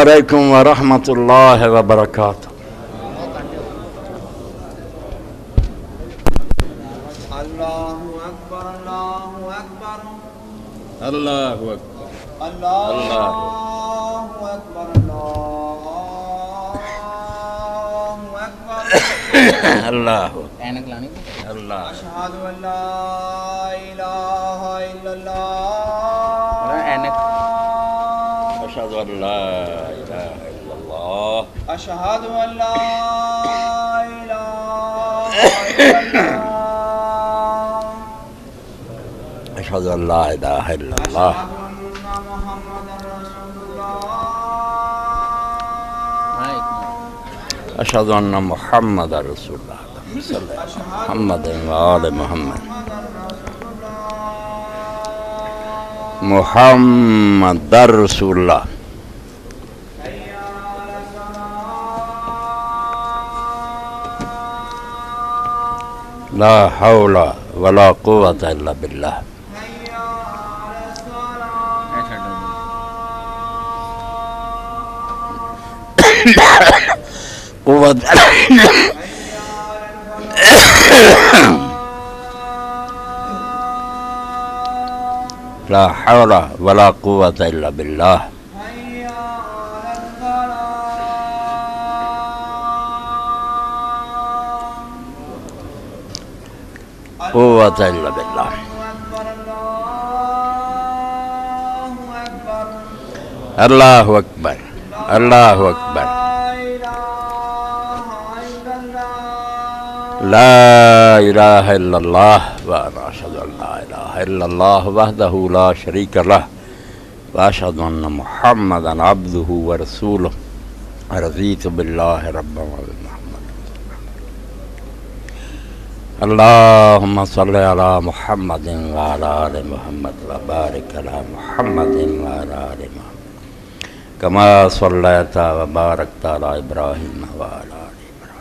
علیکم ورحمۃ اللہ وبرکاتہ۔ اللہ اکبر اللہ اکبر اللہ اکبر اللہ اکبر اللہ اینک لانی اللہ اشہد ان لا الہ الا اللہ اینک اشہد ان لا الہ الا اللہ اشہد ان لا الہ الا اللہ اشہد ان لا الہ الا اللہ اشہد ان محمد رسول اشہد ان محمد رسول اللہ اللہ محمد وآل محمد محمد رسول اللہ لا حول ولا قوة الا باللہ قوت لا حول ولا قوة الا باللہ قوة الا باللہ اللہ اکبر اللہ اکبر لا الہ الا اللہ وانا اشہد ان لا الہ الا اللہ وحدہ لا شریک لہ واشہد ان محمدا عبدہ ورسولہ رضیت باللہ ربا وبمحمد اللہم صلی علی محمد وعلی آل محمد وبارک علی محمد وعلی آل محمد کما صلیت وبارکت علی ابراہیم وعلی آل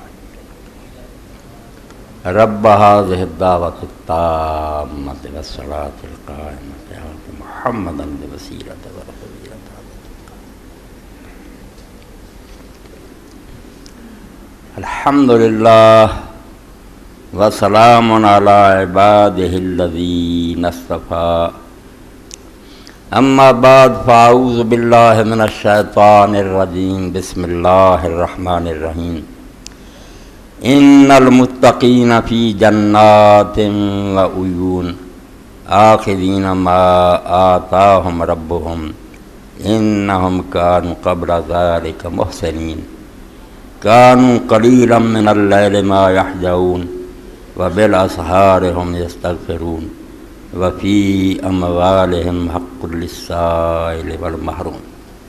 رب هذه الدعوة التامة والصلاة القائمة آت محمدا الوسيلة والفضيلة الحمد لله وسلام على عباده الذين اصطفى أما بعد فأعوذ بالله من الشيطان الرجيم بسم الله الرحمن الرحيم ان المتقین فی جنات و عیون آخذین ما آتاہم ربهم انہم کانوا قبل ذلک محسنین کانوا قلیلا من اللیل ما یہجعون وبالاسحار هم یستغفرون وفی اموالهم حق للسائل والمحروم۔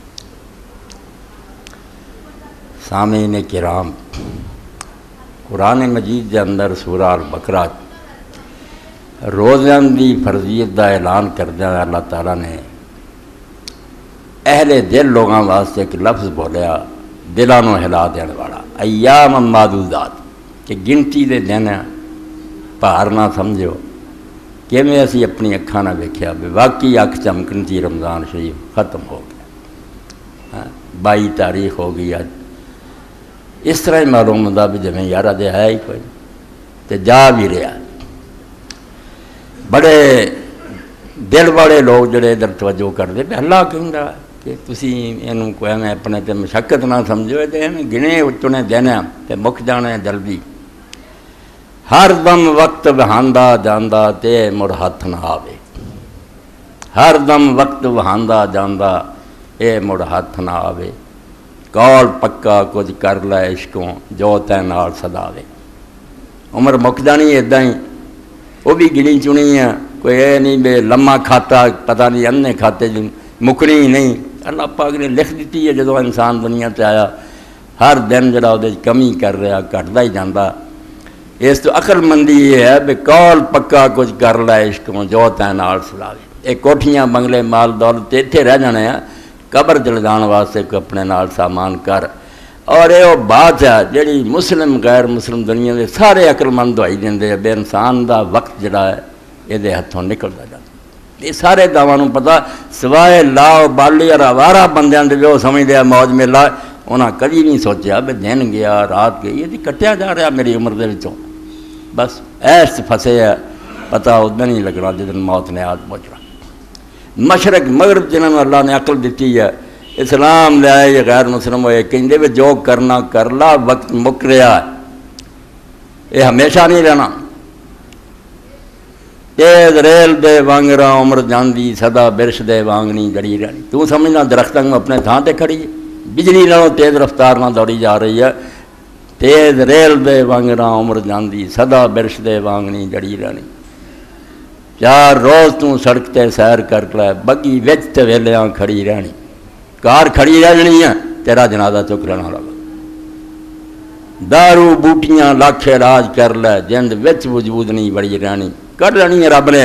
سامعین کرام، قرآن مجید کے اندر سورہ البقرہ روزیاں دی فرضیت دا اعلان کردہ اللہ تعالیٰ نے اہل دل لوگاں واسطے ایک لفظ بولیا دلاں نوں ہلا دین والا، ایام معدودات، کہ گنتی دے دن پار نہ سمجھو کہ میں اسی اپنی اکھاں نہ ویکھیا بھی واقعی اکھ چمکن تھی رمضان شریف ختم ہو گیا، 22 تاریخ ہو گئی آج، اس طرح ہی معلوم ہوتا بھی جمیں یارہ دے ہے ہی کوئی تے جا بھی رہا۔ بڑے دل والے لوگ جڑے ادھر توجہ کرتے پہ اللہ کہہ رہا کہ تسی اینوں کوئی میں اپنے تے مشقت نہ سمجھو تے میں گنے چنے دینا تے مک جانا جلدی، ہر دم وقت بہاندا جاندا تے مڑ ہاتھ نہ آوے، ہر دم وقت بہاندا جاندا اے مڑ ہاتھ نہ آوے، کال پکا کچھ کر لے عشقوں جو تے نال صداوے۔ عمر مک جانی اداں ہی، وہ بھی گنی چنی ہے، کوئی اے نہیں بے لمحہ کھاتا پتہ نہیں انے کھاتے جو مکنی ہی نہیں، اللہ پاک نے لکھ دیتی ہے جدو انسان دنیا تے آیا ہر دن جڑا وہ کمی کر رہا گھٹدا ہی جاندا۔ اس تو عقل مندی یہ ہے بے کال پکا کچھ کر لے عشقوں جو تے نال صداوے۔ یہ کوٹھیاں بنگلے مال دولت اتنے رہ جانے ہیں، قبر چل جان واسطے کو اپنے نال سامان کر، اور یہ وہ بات ہے جڑی مسلم غیر مسلم دنیا کے سارے عقل مند دوائی دیں بے انسان دا وقت جڑا ہے یہ ہاتھوں نکلتا جاتا، یہ سارے دعواں پتا سوائے لاؤ بالی اور آوارہ بندیاں دے جو سمجھتے ہیں موج میلا انہاں کبھی نہیں سوچیا بھی دن گیا رات گئی یہ کٹیا جا رہا میری عمر دے وچوں بس ایس پھسے ہے پتہ ادھر نہیں لگنا جدن موت نے آج پہنچنا مشرق مغرب جنہوں نے اللہ نے عقل دیتی ہے اسلام لے آئے یہ غیر مسلم ہوئے کہیں بھی جو کرنا کر لا وقت مک رہا ہے یہ ہمیشہ نہیں رہنا تیز ریل دے وانگراں عمر جاندی سدا برش دے وانگ نہیں جڑی رہنی تو سمجھنا درختوں کو اپنے تھان تے کھڑی ہے بجلی نالوں تیز رفتار نہ دوڑی جا رہی ہے تیز ریل دے وانگراں عمر جاندی سدا برش دے وانگ نہیں جڑی رہنی 4 روز تو سڑک تے سیر کر لے بگی وچ تے ویلیاں کھڑی رہنی کار کھڑی رہنی ہے تیرا جنازہ چک لینا لگا دارو بوٹیاں لاکھ علاج کر لے جند وچ وجود نہیں بڑی رہنی کر لینی ہے رب نے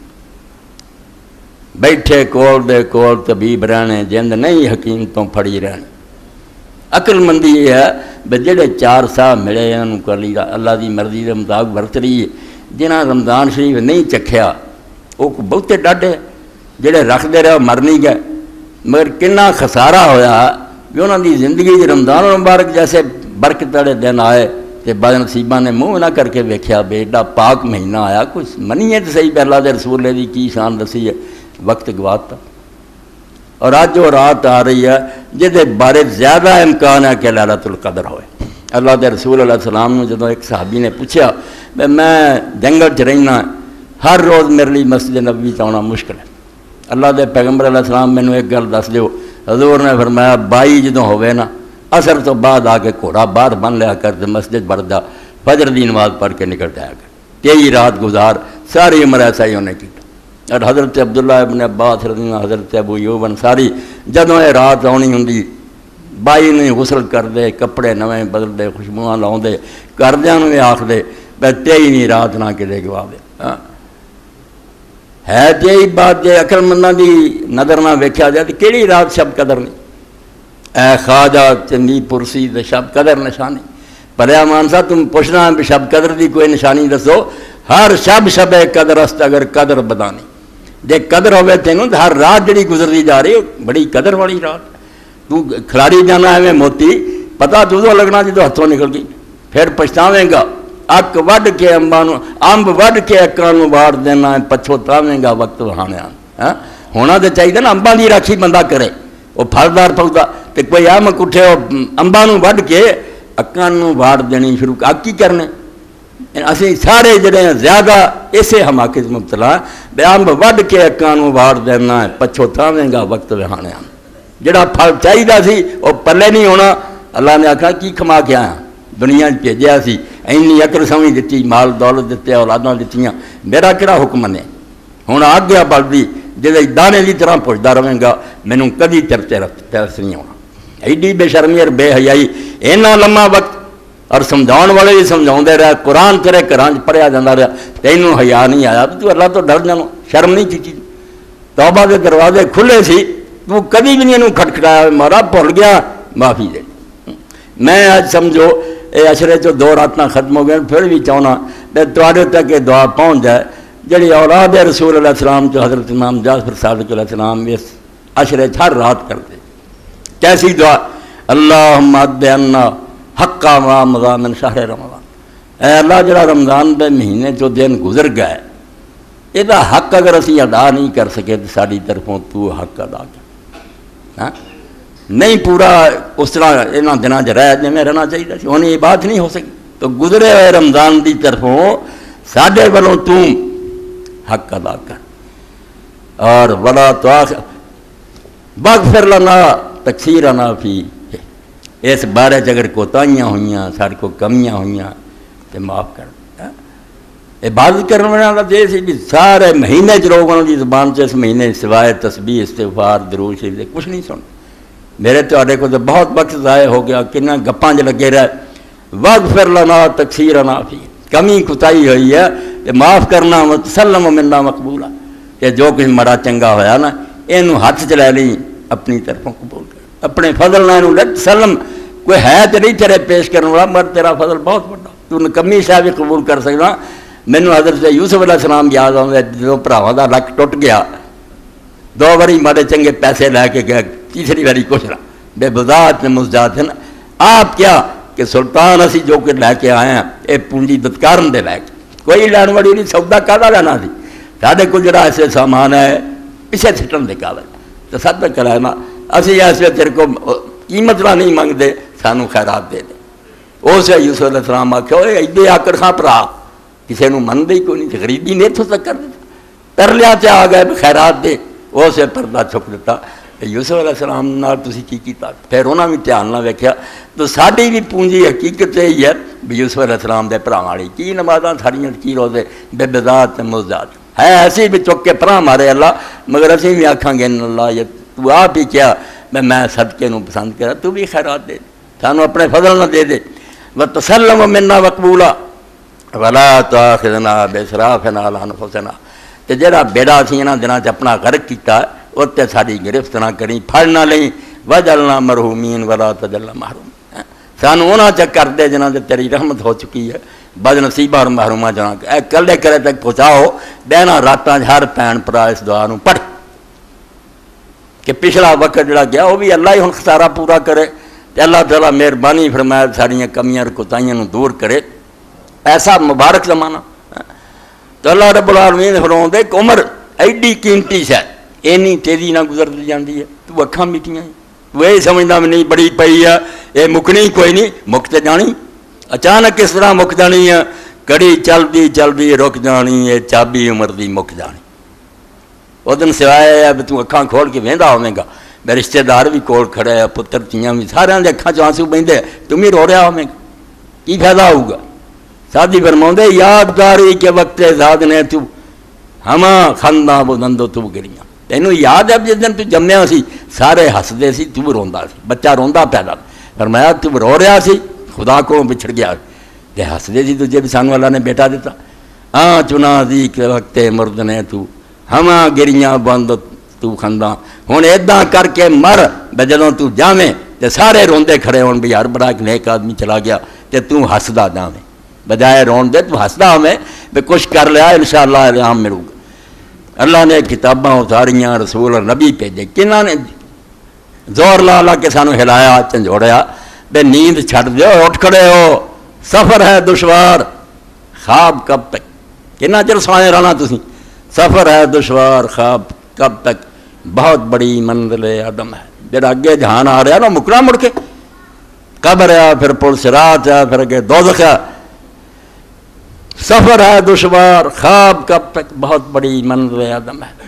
بیٹھے کول دے کول طبیب رہنے جند نہیں حکیم تو پھڑی رہنی عقل مندی یہ ہے بے جڑے 4 سا ملے انہوں کر لی اللہ دی مرضی دے مطابق برت رہی ہے جنہاں رمضان شریف نہیں چکھیا وہ بہتے ڈاڈے جڑے رکھ دے رہے مر نہیں گئے مگر کنا خسارہ ہویا بھی انہوں دی زندگی رمضان مبارک جیسے برکت والے دن آئے تے بد نصیباں نے منہ نہ کر کے ویکھیا بے ایڈا پاک مہینہ آیا کچھ منیے تو صحیح پہ اللہ دے رسول دی کی شان دسی ہے وقت گواتا اور آج وہ رات آ رہی ہے جہدے بارے زیادہ امکان ہے کہ لیلۃ القدر ہوئے اللہ دے رسول علیہ السلام نے جدوں ایک صحابی نے پوچھا میں جنگل چ رہنا ہر روز میرے لیے مسجد نبوی تے آنا مشکل ہے اللہ دے پیغمبر علیہ السلام مینوں ایک گل دس دیو حضور نے فرمایا 22 جدوں ہوئے نا عصر تو بعد آ کے گھوڑا باہر بن لیا کر تے مسجد بڑھ جا فجر دی نماز پڑھ کے نکل جایا کر 23 رات گزار ساری عمر ایسا ہی انہیں کیتا اور حضرت عبداللہ ابن عباس رضی اللہ حضرت ابو ایوب انصاری جدوں یہ رات آنی ہوندی 22 نے غسل کر دے کپڑے نویں بدل دے خوشبواں لاؤں دے کردیاں نوں آکھ دے بے 23 رات نہ کدے گوا دے ہے جی بات جے عقل منداں دی نظر نہ ویکھیا جائے تے کیڑی رات شب قدر نہیں اے خواجہ چندی پرسی دے شب قدر نشانی پریا مانسا تم پوچھنا ہے بھی شب قدر دی کوئی نشانی دسو ہر شب قدر است اگر قدر بدانی جے قدر ہوئے تینوں تو ہر رات جڑی گزرتی جا رہی بڑی قدر والی رات تو کھلاری جانا ہے میں موتی پتہ تو لگنا جدو ہاتھوں نکل گئی پھر پچھتاویں گا اک وڈ کے امب وڈ کے اکاں نوں واڑ دینا ہے پچھتاویں گا وقت وہانے ہونا تو چاہیے نا امباں دی راکھی بندہ کرے وہ پھلدار پھلدا تے کوئی امب اٹھے امباں نوں وڈ کے اکاں نوں واڑ دینی شروع اک کی کرنے اسی سارے جڑے زیادہ اسے حماقت مبتلا بے امب وڈ کے اکاں نوں واڑ دینا ہے پچھتاویں گا وقت وہانے جڑا پھل چاہیے سی وہ پلے نہیں ہونا اللہ نے آکھا کی کما کے آیا دنیا بھیجیا سی اینی عقل سمجھ دیتی مال دولت دیتے اولاداں دیتیاں میرا کہڑا حکم نے ہوں آ گیا بلدی جی دانے کی طرح پوچھتا رہے گا مینوں کدی ترس نہیں ہونا ایڈی بے شرمی اور بے حیائی اینا لمبا وقت اور سمجھاؤ والے بھی سمجھا رہا قرآن تیرے گھراں پڑھیا جاتا رہا تینوں حیا نہیں آیا تو اللہ تو ڈر جانو شرم نہیں کی توبہ کے دروازے کھلے سی تو کبھی بھی نہیں انہوں کھٹکھٹایا مارا بھول گیا معافی دے میں آج سمجھو اے اشرے چو 2 راتاں ختم ہو گئے پھر بھی چاہنا کہ تواڈے تک یہ دعا پہنچ جائے جڑی اولاد رسول علیہ السلام جو حضرت امام جعفر صادق علیہ السلام اس اشرے ہر رات کرتے کیسی دعا اللہم ادِ عنا حقا ما مضی من شہر رمضان اے اللہ جڑا رمضان دے مہینے جو دن گزر گئے یہ حق اگر اسی ادا نہیں کر سکے تو ساری طرفوں تو حق ادا کر نہیں پورا اس طرح یہاں دنوں چ رہ جی میں رہنا چاہیے انہیں یہ بات نہیں ہو سکی تو گزرے ہوئے رمضان کی طرفوں ساڈے والوں تو حق ادا کر اور ولا تؤاخذنا واغفر لنا تقصیرنا فی اس بارے اگر کوتاہیاں ہوئیاں سارے کو کمیاں ہوئیاں تو معاف کر عبادت کرنے والا دے سی بھی سارے مہینے چ لوگوں کی زبان سے اس مہینے سوائے تسبیح استغفار درود شریف کچھ نہیں سن میرے تواڈے کو تو بہت وقت ضائع ہو گیا کنا گپاں چ لگے رہے واغفر لنا تقصیرنا فی کمی کوتاہی ہوئی ہے کہ معاف کرنا وتسلم منا مقبولا کہ جو کچھ مڑا چنگا ہویا نا یہ ہاتھ چ لے لیں اپنی طرفوں قبول کر اپنے فضل نہ لے سلم کوئی ہے تو نہیں تیرے پیش کرنے والا مگر تیرا فضل بہت بڑا تو نکمی شاہ بھی قبول کر سکنا مینوں حضرت یوسف علیہ السلام یاد آؤں جدوں بھراواں دا لک ٹوٹ گیا 2 باری مارے چنگے پیسے لے کے گیا، تیسری باری کچھ نہ بے بذات میں مزداد ہے نا آپ کیا کہ سلطان اسی جو کہ لے کے آئے ہیں یہ پونجی دتکارن دے لے کے کوئی لین وڑی نہیں، سودا کالا لینا سی سارے کو جڑا ایسے سامان ہے پیچھے سٹن دے کالا تو سب تک کرانا اسی ایسے تیرے کو قیمت نہ نہیں منگتے سانو خیرات دے دے اسے یوسف علیہ السلام آخیا ایڈے آکڑ خاں پرا کسی نے منگے ہی کوئی نہیں، غریبی نے اتوں تک کر دیتا کر لیا آ گئے خیرات دے اسے پردہ چھپ دیتا یوسف علیہ السلام نال تسی کی کیتا پھر انہوں نے دھیان نہ ویکھیا تو ساری بھی پونجی حقیقت یہی ہے بھی یوسف علیہ السلام دے بھراواں والی کی نمازاں ساریاں کی روزے بے بذات تے مزداد ہے ایسی بھی چک کے پرا مارے اللہ مگر اسی بھی آکھاں گے ان اللہ یہ تو آپ ہی کیا میں صدقے نو پسند کرا تو بھی خیرات دے سانو اپنے فضل نہ دے دے وتسلم منا مقبولا ولا تؤاخذنا باسرافنا على انفسنا تے جڑا بیڑا سی انہاں دناں چ اپنا غرق کیتا اتنے ساری گرفت نہ کریں پھڑ نہ لیں وجلنا مرحومین ولا تجل محروم سانو انہاں چ کر دے جنہاں تے تیری رحمت ہو چکی ہے بد نصیبہ اور محرومہ جہاں اے کلے کرے تک پہنچاؤ دینا راتاں ہر بھن بھرا اس دعا نو پڑھ کہ پچھلا وقت جڑا گیا وہ بھی اللہ ہی ہن خسارہ پورا کرے تے اللہ تعالیٰ مہربانی فرمائے ساریاں کمیاں کوتاہیاں نو دور کرے ایسا مبارک زمانہ تو اللہ رب العالمین فرماؤں دے کہ عمر ایڈی قیمتی ہے اینی تیزی نہ گزرتی جاندی ہے تو اکھاں میٹھیاں تو یہ سمجھدا میں نہیں بڑی پئی ہے یہ مکنی کوئی نہیں مک تے جانی اچانک کس طرح مک جانی ہے کڑی چلدی چلدی رک جانی ہے چابی عمر دی مک جانی وہ دن سوائے اب تو اکھاں کھول کے ویندا ہوویں گا میرے رشتے دار بھی کول کھڑے ہے پتر تیاں بھی سارے دے اکھاں چ آنسو بہندے تم ہی رو رہا ہوویں گا کی فائدہ ہوگا سادی فرماؤندے یادگاری کے وقت زاد نے تو ہما خنداں بلندو تو گریاں تینوں یاد ہے جس دن تو جمیا سی سارے ہسدے سی تو روندا سی بچہ روندا پیدا فرمایا تو رو رہا سی خدا کو بچھڑ گیا تے ہسدے سی تجھے بھی سانو اللہ نے بیٹا دیتا ہاں چنادی کے وقت مرد نے تو ہما گریاں بند تو خنداں ہن ایداں کر کے مر بے جدوں تو جاویں تے سارے روندے کھڑے ہون بھی یار بڑا ایک نیک آدمی چلا گیا تے تو ہسدا جاویں بجائے رون دے تو ہسدا ہمیں بے کچھ کر لیا انشاءاللہ الہام ملوں گا اللہ نے کتاباں اتاریاں رسول اور نبی بھیجے کنہاں نے زور لا لا کے سانو ہلایا جھنجھوڑیا بے نیند چھڈ دیو اٹھ کھڑے ہو سفر ہے دشوار خواب کب تک کتنا چر سوائے رہنا تسی سفر ہے دشوار خواب کب تک بہت بڑی منزل عدم ہے جڑا اگے جہان آ رہا نا مکنا مڑ کے قبر ہے پھر پل صراط ہے پھر اگے دوزخ ہے سفر ہے دشوار خواب کب تک بہت بڑی منزل عدم ہے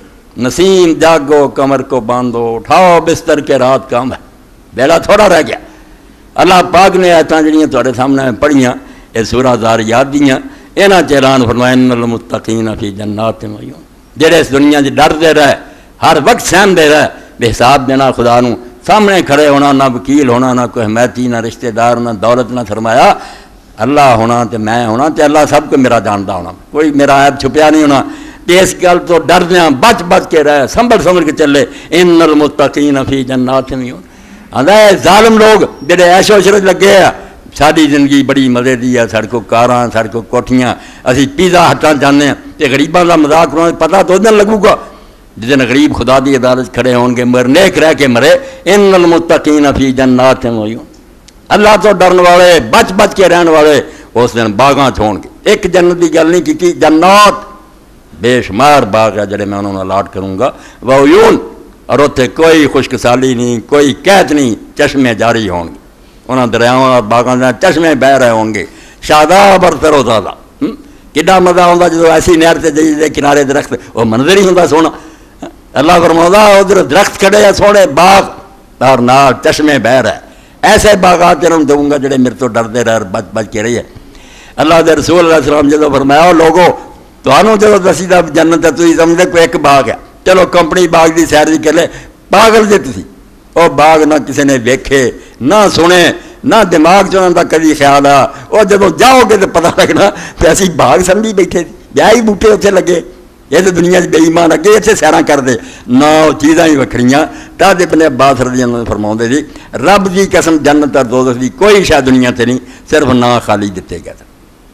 نسیم جاگو کمر کو باندھو اٹھاؤ بستر کے رات کام ہے بیڑا تھوڑا رہ گیا اللہ پاک نے آیتاں جڑیاں تہاڈے سامنے پڑھیاں یہ سورہ ذاریات دیاں انہاں چ اعلان فرمایا ان المتقین فی جنات و عیون جڑے اس دنیا چ ڈردے رہے ہر وقت سہمدے رہے بے حساب دینا خدا نو سامنے کھڑے ہونا نہ وکیل ہونا نہ کوئی حمایتی نہ رشتہ دار نہ دولت نہ سرمایہ اللہ ہونا تے میں ہونا تے اللہ سب کو میرا جانتا ہونا کوئی میرا عیب چھپیا نہیں ہونا تے اس گل تو ڈردیاں بچ بچ کے رہے سنبھل کے چلے ان المتقین فی جنات و عیون آندا ہے ظالم لوگ جڑے عیش و عشرت لگے ہیں ساری زندگی بڑی مزے دی ہے سڑکوں کاراں سڑکوں کوٹھیاں اسی پیزا ہٹاں جانے ہیں تے غریباں دا مذاق کرنا پتہ تو دن لگو گا جس دن غریب خدا دی عدالت کھڑے ہون گے مگر نیک رہ کے مرے ان المتقین فی جنات و عیون اللہ تو ڈرن والے بچ بچ کے رہن والے اس دن باغاں چھوڑ کے ایک جنت کی گل نہیں کی جنات بے شمار باغ ہے جڑے میں انہوں نے الاٹ کروں گا وہ عیون اور اتنے کوئی خشک سالی نہیں کوئی قید نہیں چشمے جاری ہون گے انہاں دریاؤں اور باغاں دے چشمے بہ رہے ہوں گے شاداب اور تر و تازہ کڈا مزہ آتا جب ایسی نہر سے دے کنارے درخت وہ منظر ہی ہوتا سونا اللہ فرماؤں ادھر درخت کھڑے سونے باغ اور نال چشمے بہ رہے ایسے باغات انہوں دوں گا جڑے میرے تو ڈردے رہے بچ بچ کے رہی ہے اللہ دے رسول علیہ السلام جدو فرمایا لوگو تو جدو دسی دا جنت ہے تھی سمجھتے کوئی ایک باغ ہے چلو کمپنی باغ دی سیر دی کر لے پاگل جی تھی وہ باغ نہ کسی نے ویکھے نہ سنے نہ دماغ چ انہوں کا کبھی خیال آ وہ جب جاؤ گے تو پتہ لگنا کہ اسی باغ سمجھی بیٹھے بیا ہی بوٹے اتنے لگے یہ تو دنیا بے ایمان اگے اتنے سیراں کر دے نہ وہ چیزاں ہی وکھریاں تاج ابن عباس رضی اللہ عنہ فرماؤندے سی رب دی قسم جنت اور دوزخ دی کوئی شاید دنیا تے نہیں صرف نا خالی دتے گئے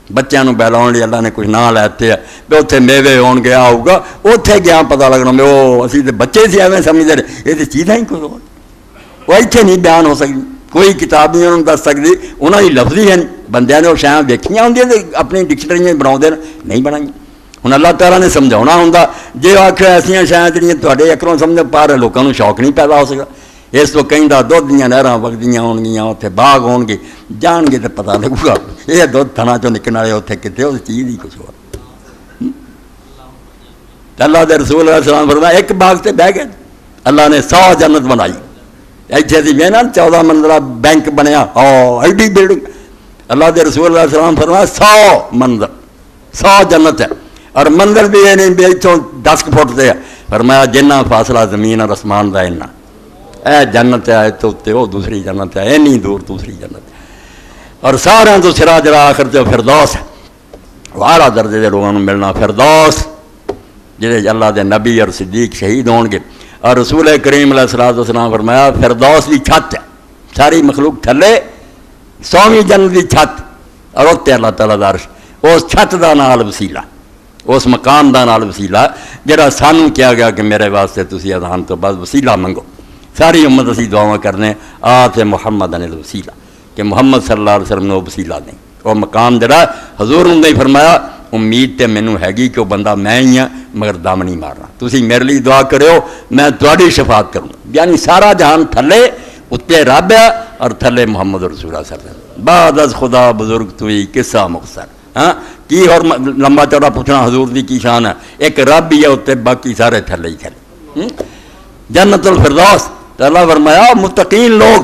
بچوں کو بہلاؤ لیے اللہ نے کچھ نام لیتے ہیں بھی اتنے میوے ہون گیا ہوگا اتنے گیا پتا لگنا بھی وہ اسی تو بچے سے ایویں سمجھتے رہے یہ تو چیزاں ہی کوئی وہ اتنے نہیں بیان ہو سکتی کوئی کتاب نہیں انہوں دس سکتی انہوں کی لفظی ہیں بندے نے وہ شاید دیکھیاں ہوں اپنی ڈکشنری بنا نہیں بنائی ہوں اللہ تعالیٰ نے سمجھا ہوں جی آخر ایسا شاید جی اکروں سمجھ پا رہے لوگوں کو شوق نہیں پیدا ہو سکتا اس تو کہیں دھد دیا نہر وگدیاں ہون گیا اتنے باغ ہون گے جان گے تو پتا لگے گا یہ دھد تھنا چو نکلنے والے اتنے کتنے اس چیز ہی کچھ ہو اللہ کے رسول علیہ السلام فرمایا ایک باغ سے بہ گئے اللہ نے 100 جنت بنائی ایسے سی میں نا 14 منزلہ بینک بنیا ایڈی بلڈنگ اللہ کے رسول علیہ السلام فرمایا 100 منزل 100 جنت ہے اور منزل بھی یہ نہیں بھی اتوں 10 فٹ سے ہے فرمایا جنہ فاصلہ زمین اور آسمان کا اینا اے جنت ہے تو اتنے وہ دوسری جنت ہے اینی دور دوسری جنت ہے اور سارا تو سرا جڑا آخر تو فردوس ہے والا درجے کے لوگوں ملنا فردوس جہے اللہ کے نبی اور صدیق شہید ہون گے اور رسول کریم علیہ الصلوۃ والسلام فرمایا فردوس کی چھت ہے ساری مخلوق تھلے 100ویں جنت کی چھت اور اتنے اللہ تعالیٰ دا عرش اس چھت کا نال وسیلہ اس مقام کا نال وسیلہ جہاں سانوں کیا گیا کہ میرے واسطے تسی اذان تو بعد وسیلہ منگو ساری امت اسی دعاواں کرنے آتے محمد انل وسیلہ کہ محمد صلی اللہ علیہ وسلم نے وہ وسیلہ دیں وہ مقام جڑا حضور نے ہی فرمایا امید تے مینوں ہے کہ وہ بندہ میں ہی ہاں مگر دم نہیں مارنا تسی میرے لیے دعا کرو میں تہاڈی شفاعت کروں یعنی سارا جہان تھلے اتنے رب ہے اور تھلے محمد رسول اللہ صلی اللہ علیہ وسلم بعد از خدا بزرگ توئی قصہ مختصر ہاں کی اور لمبا چوڑا پوچھنا حضور دی کی شان ہے ایک رب ہی ہے اتنے باقی سارے تھلے ہی تھلے جنت الفردوس تو اللہ فرمایا متقین لوگ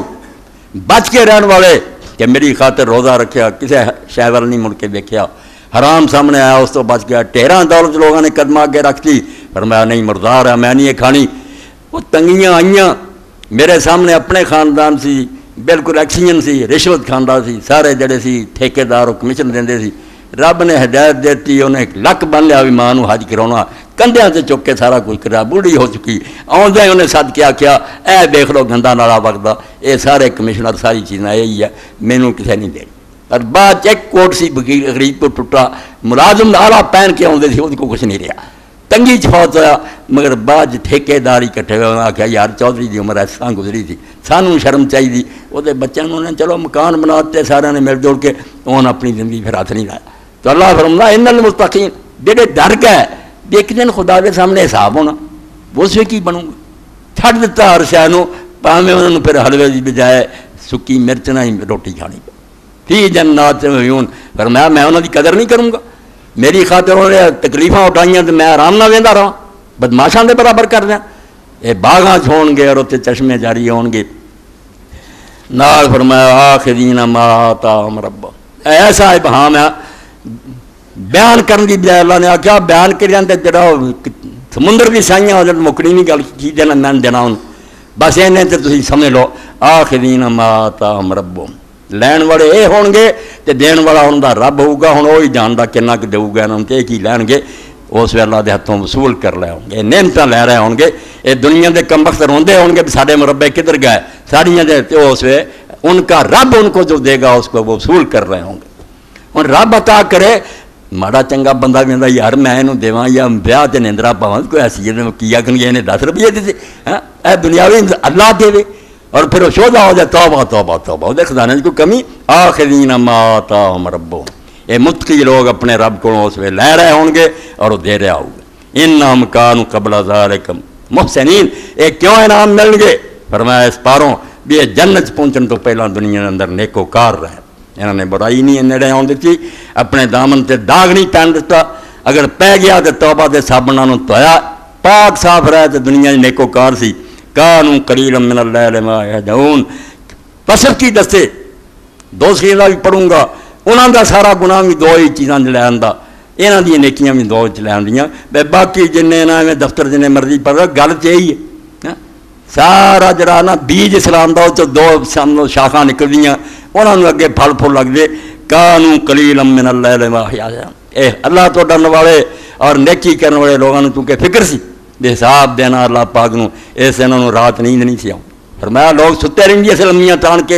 بچ کے رہن والے کہ میری خاطر روزہ رکھیا کسی شے ول نہیں مڑ کے دیکھیا حرام سامنے آیا اس تو بچ گیا ٹیراں دولت لوگوں نے قدم اگے رکھتی فرمایا نہیں مردار ہے میں نہیں یہ کھانی وہ تنگیاں آئیاں میرے سامنے اپنے خاندان سی بالکل ایکسیجن سی رشوت کھاندا سی سارے جڑے سی ٹھیکیدار کمیشن دیندے سی رب نے ہدایت دیتی انہیں لک بن لیا بھی ماں حج کراؤنا کندھیاں سے چک کے سارا کچھ کرا بوڑھی ہو چکی آدھے انہیں سد کیا اے دیکھ لو گندا نالا وگدا یہ سارے کمشنر ساری چیزاں یہی ہے مینوں کسے نہیں دے اور بعد ایک کوٹ سی غریب کو ٹوٹا ملازم آلہ پہن کے آتے تھے وہ کچھ نہیں رہا تنگی فوت ہوا مگر بعد ٹھیکے داری کٹھے ہوئے آخیا یار چودھری کی عمر ایسا گزری تھی سانوں شرم چاہیے وہ بچوں نے چلو مکان بناتے سارے نے مل جل کے انہوں اپنی زندگی پھر ہاتھ نہیں لایا تو اللہ فرمایا ان المتقین جہے ڈر گئے ایک دن خدا کے سامنے حساب ہونا وہ سے کی بنوں گا چھڈ دیتا ہر شے نوں پاویں انہوں نے پھر حلوے کی بجائے سکی مرچ نہ ہی روٹی کھانی فی جنات عیون فرمایا میں انہوں کی قدر نہیں کروں گا میری خاطر انہوں نے تکلیفاں اٹھائیاں تو میں آرام نہ ویندا رہا بدماشاں دے برابر کر دیا یہ باغاں چھون گے اور اتنے چشمے جاری ہون گے نال فرمایا آخذین ما آتاہم رب ایسا ابہام ہے بیان کرنے کی بجائے اللہ نے آخیا بیان کر جاتے جڑا سمندر کی سائیاں ہو جائے مکنی نہیں گل کی دینا میں دینا ان بس انہیں تو تسی سمجھ لو آخذین ما آتاہم ربہم لین والے یہ ہون گے تو دین والا ان کا رب ہوگا ہوں وہی جانتا کنا کہ دے گا انہوں نے کی لین گے اس ویلے اللہ کے ہاتھوں وصول کر لے ہوں گے نعمت لے رہے ہون گے یہ دنیا کے کم وقت روندے ہون گے سارے مربے کدھر گئے ساریاں اس وے ان کا رب ان کو جو دے گا اس کو وہ وصول کر رہے ہوں گے ہوں رب عطا کرے ماڑا چنگا بندہ بھی آتا یار میں یہ دیواں یا بیاہ سے نیندرا پاواں کوئی ایسی کی آخنگی انہیں 10 روپیے دیتے اے دنیاوی اللہ دے اور پھر وہ شودا ہو جائے توبہ توبہ توبہ وہ خزانے کی کوئی کمی آخذین ما آتاہم ربہم یہ متقی لوگ اپنے رب کو اس ویلے لے رہے ہوں گے اور وہ دے رہا ہوگا انہم کانوا قبل ذالک محسنین یہ کیوں انعام مل گے فرمایا اس پاروں بھی یہ جنت پہنچن تو پہلا دنیا کے اندر نیکوکار رہے انہوں نے برائی نہیں نیڑے آن دیتی اپنے دامن تے داغ نہیں پہن دیتا اگر پہ گیا تو توبہ دے صابنہ نوں دھویا پاک صاف رہے تو دنیا کی نیکوکار سی کانوا قلیلا من اللیل ما یہجعون پسر کی دستے 2 سیدہ بھی پڑھوں گا انہوں دا سارا گناہ بھی 2 ہی چیزاں لے آندا یہاں دی نیکیاں بھی 2 لے آندیاں باقی جنہیں نہ میں دفتر جنہیں مرضی پڑھ رہا گل تو یہی ہے سارا جڑا نا بیج اسلام دا 2 شاخاں نکلدیاں انہوں نے اگے پھل پھل لگتے کانوا قلیلا من اللیل ما یہجعون اے اللہ تو ڈرن والے اور نیکی کرنے والے لوگوں نے چونکہ فکر سی بے حساب دینا اللہ پاک نو اس انہوں نے رات نیند نہیں سی آؤں فرمایا لوگ ستے رہیں گے لمیاں تان کے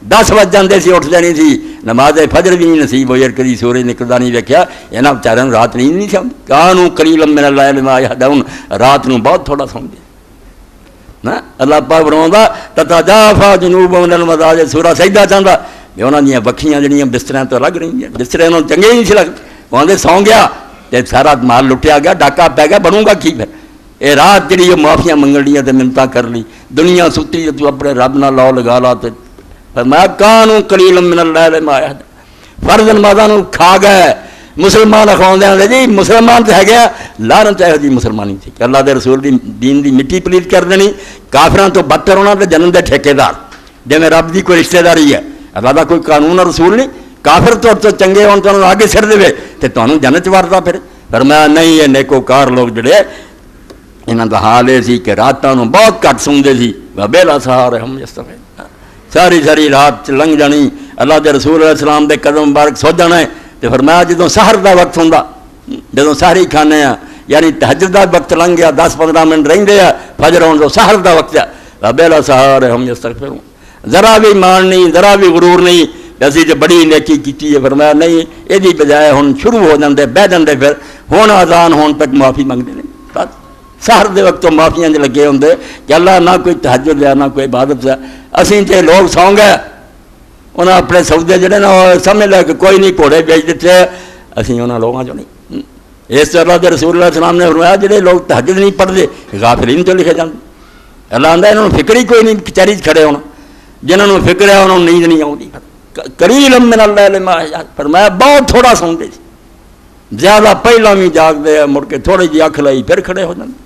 10 ਵਜ ਜਾਂਦੇ ਸੀ ਉੱਠਦੇ ਨਹੀਂ ਸੀ, ਨਮਾਜ਼ ਫਜਰ ਵੀ ਨਹੀਂ ਨਸੀਬ ਹੋਈ, ਕਦੀ ਸੂਰਜ ਨਿਕਲਦਾ ਨਹੀਂ ਵੇਖਿਆ। ਇਹਨਾਂ ਵਿਚਾਰਿਆਂ ਨੂੰ ਰਾਤ ਨੀਂਦ ਨਹੀਂ ਸੀ ਆਉਂਦੀ। ਕਾਨੂੰ ਕਲੀਲਮ ਮਿਨ ਅੱਲੈਲ ਮਾ ਯਹਜਊਨ, ਰਾਤ ਨੂੰ ਬਹੁਤ ਥੋੜਾ ਸੌਂਦੇ ਨਾ। ਅੱਲਾਹ ਪਾਕ ਫਰਮਾਉਂਦਾ ਤਤਜਾਫਾ ਜਨੂਬੁਹੁਮ ਅਨਿਲ ਮਦਾਜਿ, ਸੂਰਾ ਸਜਦਾ ਚਾਹੁੰਦਾ ਵੀ ਉਹਨਾਂ ਦੀਆਂ ਵੱਖੀਆਂ ਜਿਹੜੀਆਂ ਬਿਸਤਰਿਆਂ ਤੋਂ ਅਲੱਗ ਰਹੀਆਂ। ਬਿਸਤਰੇ ਉਹਨਾਂ ਨੂੰ ਚੰਗੇ ਹੀ ਨਹੀਂ ਸੀ ਲੱਗਦੇ। ਕਹਿੰਦੇ ਸੌਂ ਗਿਆ ਤੇ ਸਾਰਾ ਮਾਲ ਲੁੱਟਿਆ ਗਿਆ, ਡਾਕਾ ਪੈ ਗਿਆ, ਬਣੂਗਾ ਕੀ ਫਿਰ। ਇਹ ਰਾਤ ਜਿਹੜੀ ਉਹ ਮਾਫੀਆਂ ਮੰਗਣੀਆਂ ਤੇ ਮਿੰਨਤਾਂ ਕਰ ਲਈ, ਦੁਨੀਆ ਸੁੱਤੀ ਤੂੰ ਆਪਣੇ ਰੱਬ ਨਾਲ ਲੌ ਲਗਾ ਲਾ। ਤੇ ਮੈਂ ਕਾਨੂੰ ਕਲੀਲਮ ਮਿਨ ਅੱਲੈਲ ਮਾ ਯਹਜਊਨ, ਫਰਜ਼ ਨਮਾਜ਼ਾਂ ਨੂੰ ਖਾ ਗਏ ਮੁਸਲਮਾਨ ਅਖਵਾਉਂਦੇ ਆਂਦੇ ਜੀ ਮੁਸਲਮਾਨ ਤਾਂ ਹੈਗੇ ਆ, ਲਾਹਨਤ ਇਹੋ ਜਿਹੀ ਮੁਸਲਮਾਨੀ ਸੀ ਕਿ ਅੱਲਾਹ ਦੇ ਰਸੂਲ ਦੀ ਦੀਨ ਦੀ ਮਿੱਟੀ ਪਲੀਤ ਕਰ ਦੇਣੀ। ਕਾਫਰਾਂ ਤੋਂ ਬੱਤਰ ਉਹਨਾਂ ਦੇ ਜਨਮ ਦੇ ਠੇਕੇਦਾਰ, ਜਿਵੇਂ ਰੱਬ ਦੀ ਕੋਈ ਰਿਸ਼ਤੇਦਾਰੀ ਹੈ, ਅੱਲਾਹ ਦਾ ਕੋਈ ਕਾਨੂੰਨ ਰਸੂਲ ਨਹੀਂ। ਕਾਫਰ ਤੋਂ ਚੰਗੇ ਹੋਣ ਤੁਹਾਨੂੰ ਅੱਗੇ ਸਿਰ ਦੇਵੇ ਤੇ ਤੁਹਾਨੂੰ ਜੰਨਤ ਵਾਰਦਾ ਫਿਰ। ਪਰ ਮੈਂ ਨਹੀਂ, ਇਹ ਨੇਕੋਕਾਰ ਲੋਕ ਜਿਹੜੇ ਇਹਨਾਂ ਦਾ ਹਾਲ ਇਹ ਸੀ ਕਿ ਰਾਤਾਂ ਨੂੰ ਬਹੁਤ ਘੱਟ ਸੌਂਦੇ ਸੀ। ਬੇਲਾ ਸਹਾਰ ਹਮ ਯਸਤਫੇ, ਸਾਰੀ ਸਾਰੀ ਰਾਤ ਲੰਘ ਜਾਣੀ, ਅੱਲਾਹ ਦੇ ਰਸੂਲ ਅਲੈਹਿ ਸਲਾਮ ਦੇ ਕਦਮ ਮੁਬਾਰਕ ਸੋ ਜਾਣਾ। ਤੇ ਫਰਮਾਇਆ ਜਦੋਂ ਸਹਰ ਦਾ ਵਕਤ ਹੁੰਦਾ, ਜਦੋਂ ਸਾਰੀ ਖਾਣੇ ਆ, ਯਾਨੀ ਤਹੱਜੁਦ ਦਾ ਵਕਤ ਲੰਘ ਗਿਆ, 10-15 ਮਿੰਟ ਰਹਿੰਦੇ ਆ ਫਜਰ ਹੋਣ ਤੋਂ, ਸਹਰ ਦਾ ਵਕਤ ਆ। ਬੇਲਾ ਸਹਾਰ ਹਮ ਯਸਤਗਫਿਰੂਨ, ਜ਼ਰਾ ਵੀ ਮਾਣ ਨਹੀਂ, ਜ਼ਰਾ ਵੀ ਗਰੂਰ ਨਹੀਂ ਅਸੀਂ ਤੇ ਬੜੀ ਨੇਕੀ ਕੀਤੀ ਹੈ। ਫਰਮਾਇਆ ਨਹੀਂ, ਇਹਦੀ ਬਜਾਏ ਹੁਣ ਸ਼ੁਰੂ ਹੋ ਜਾਂਦੇ, ਬਹਿ ਜਾਂਦੇ, ਫਿਰ ਹੁਣ ਆਜ਼ਾਨ ਹੋਣ ਤੱਕ ਮਾਫੀ ਮੰਗਦੇ ਨੇ। ਬਸ ਸਹਰ ਦੇ ਵਕਤ ਮਾਫੀਆਂ 'ਚ ਲੱਗੇ ਹੁੰਦੇ ਕਿ ਅੱਲਾ ਨਾ ਕੋਈ ਤਹੱਜੁਦ ਆ ਨਾ ਕੋਈ ਇਬਾਦਤ ਆ। ਅਸੀਂ ਤੇ ਲੋਕ ਸੌਂ ਗਏ, ਉਹਨਾਂ ਆਪਣੇ ਸੌਦੇ ਜਿਹੜੇ ਨਾ ਸਮਝ ਲਿਆ ਕਿ ਕੋਈ ਨਹੀਂ, ਘੋੜੇ ਵੇਚ ਦਿੱਤੇ, ਅਸੀਂ ਉਹਨਾਂ ਲੋਕਾਂ 'ਚੋਂ ਨਹੀਂ। ਇਸ ਤੋਂ ਅੱਲਾਹ ਦੇ ਰਸੂਲ ਅਲੈਹਿ ਸਲਾਮ ਨੇ ਫਰਮਾਇਆ ਜਿਹੜੇ ਲੋਕ ਤਹੱਜੁਦ ਨਹੀਂ ਪੜ੍ਹਦੇ ਗਾਫਲੀਨ 'ਚੋਂ ਲਿਖੇ ਜਾਂਦੇ। ਅੱਲਾਹ ਆਂਦਾ ਇਹਨਾਂ ਨੂੰ ਫਿਕਰ ਹੀ ਕੋਈ ਨਹੀਂ ਕਚਹਿਰੀ 'ਚ ਖੜੇ ਹੋਣਾ, ਜਿਨ੍ਹਾਂ ਨੂੰ ਫਿਕਰ ਹੈ ਉਹਨਾਂ ਨੂੰ ਨੀਂਦ ਨਹੀਂ ਆਉਂਦੀ। ਕਲੀਲਮ ਮਿਨ ਅੱਲੈਲ ਮਾ ਯਹਜਊਨ, ਫਰਮਾਇਆ ਬਹੁਤ ਥੋੜਾ ਸੌਂਦੇ ਸੀ, ਜ਼ਿਆਦਾ ਪਹਿਲਾਂ ਵੀ ਜਾਗਦੇ ਆ, ਮੁੜ ਕੇ ਥੋੜੀ ਜਿਹੀ ਅੱਖ ਲਈ ਫਿਰ ਖੜੇ ਹੋ ਜਾਂਦੇ।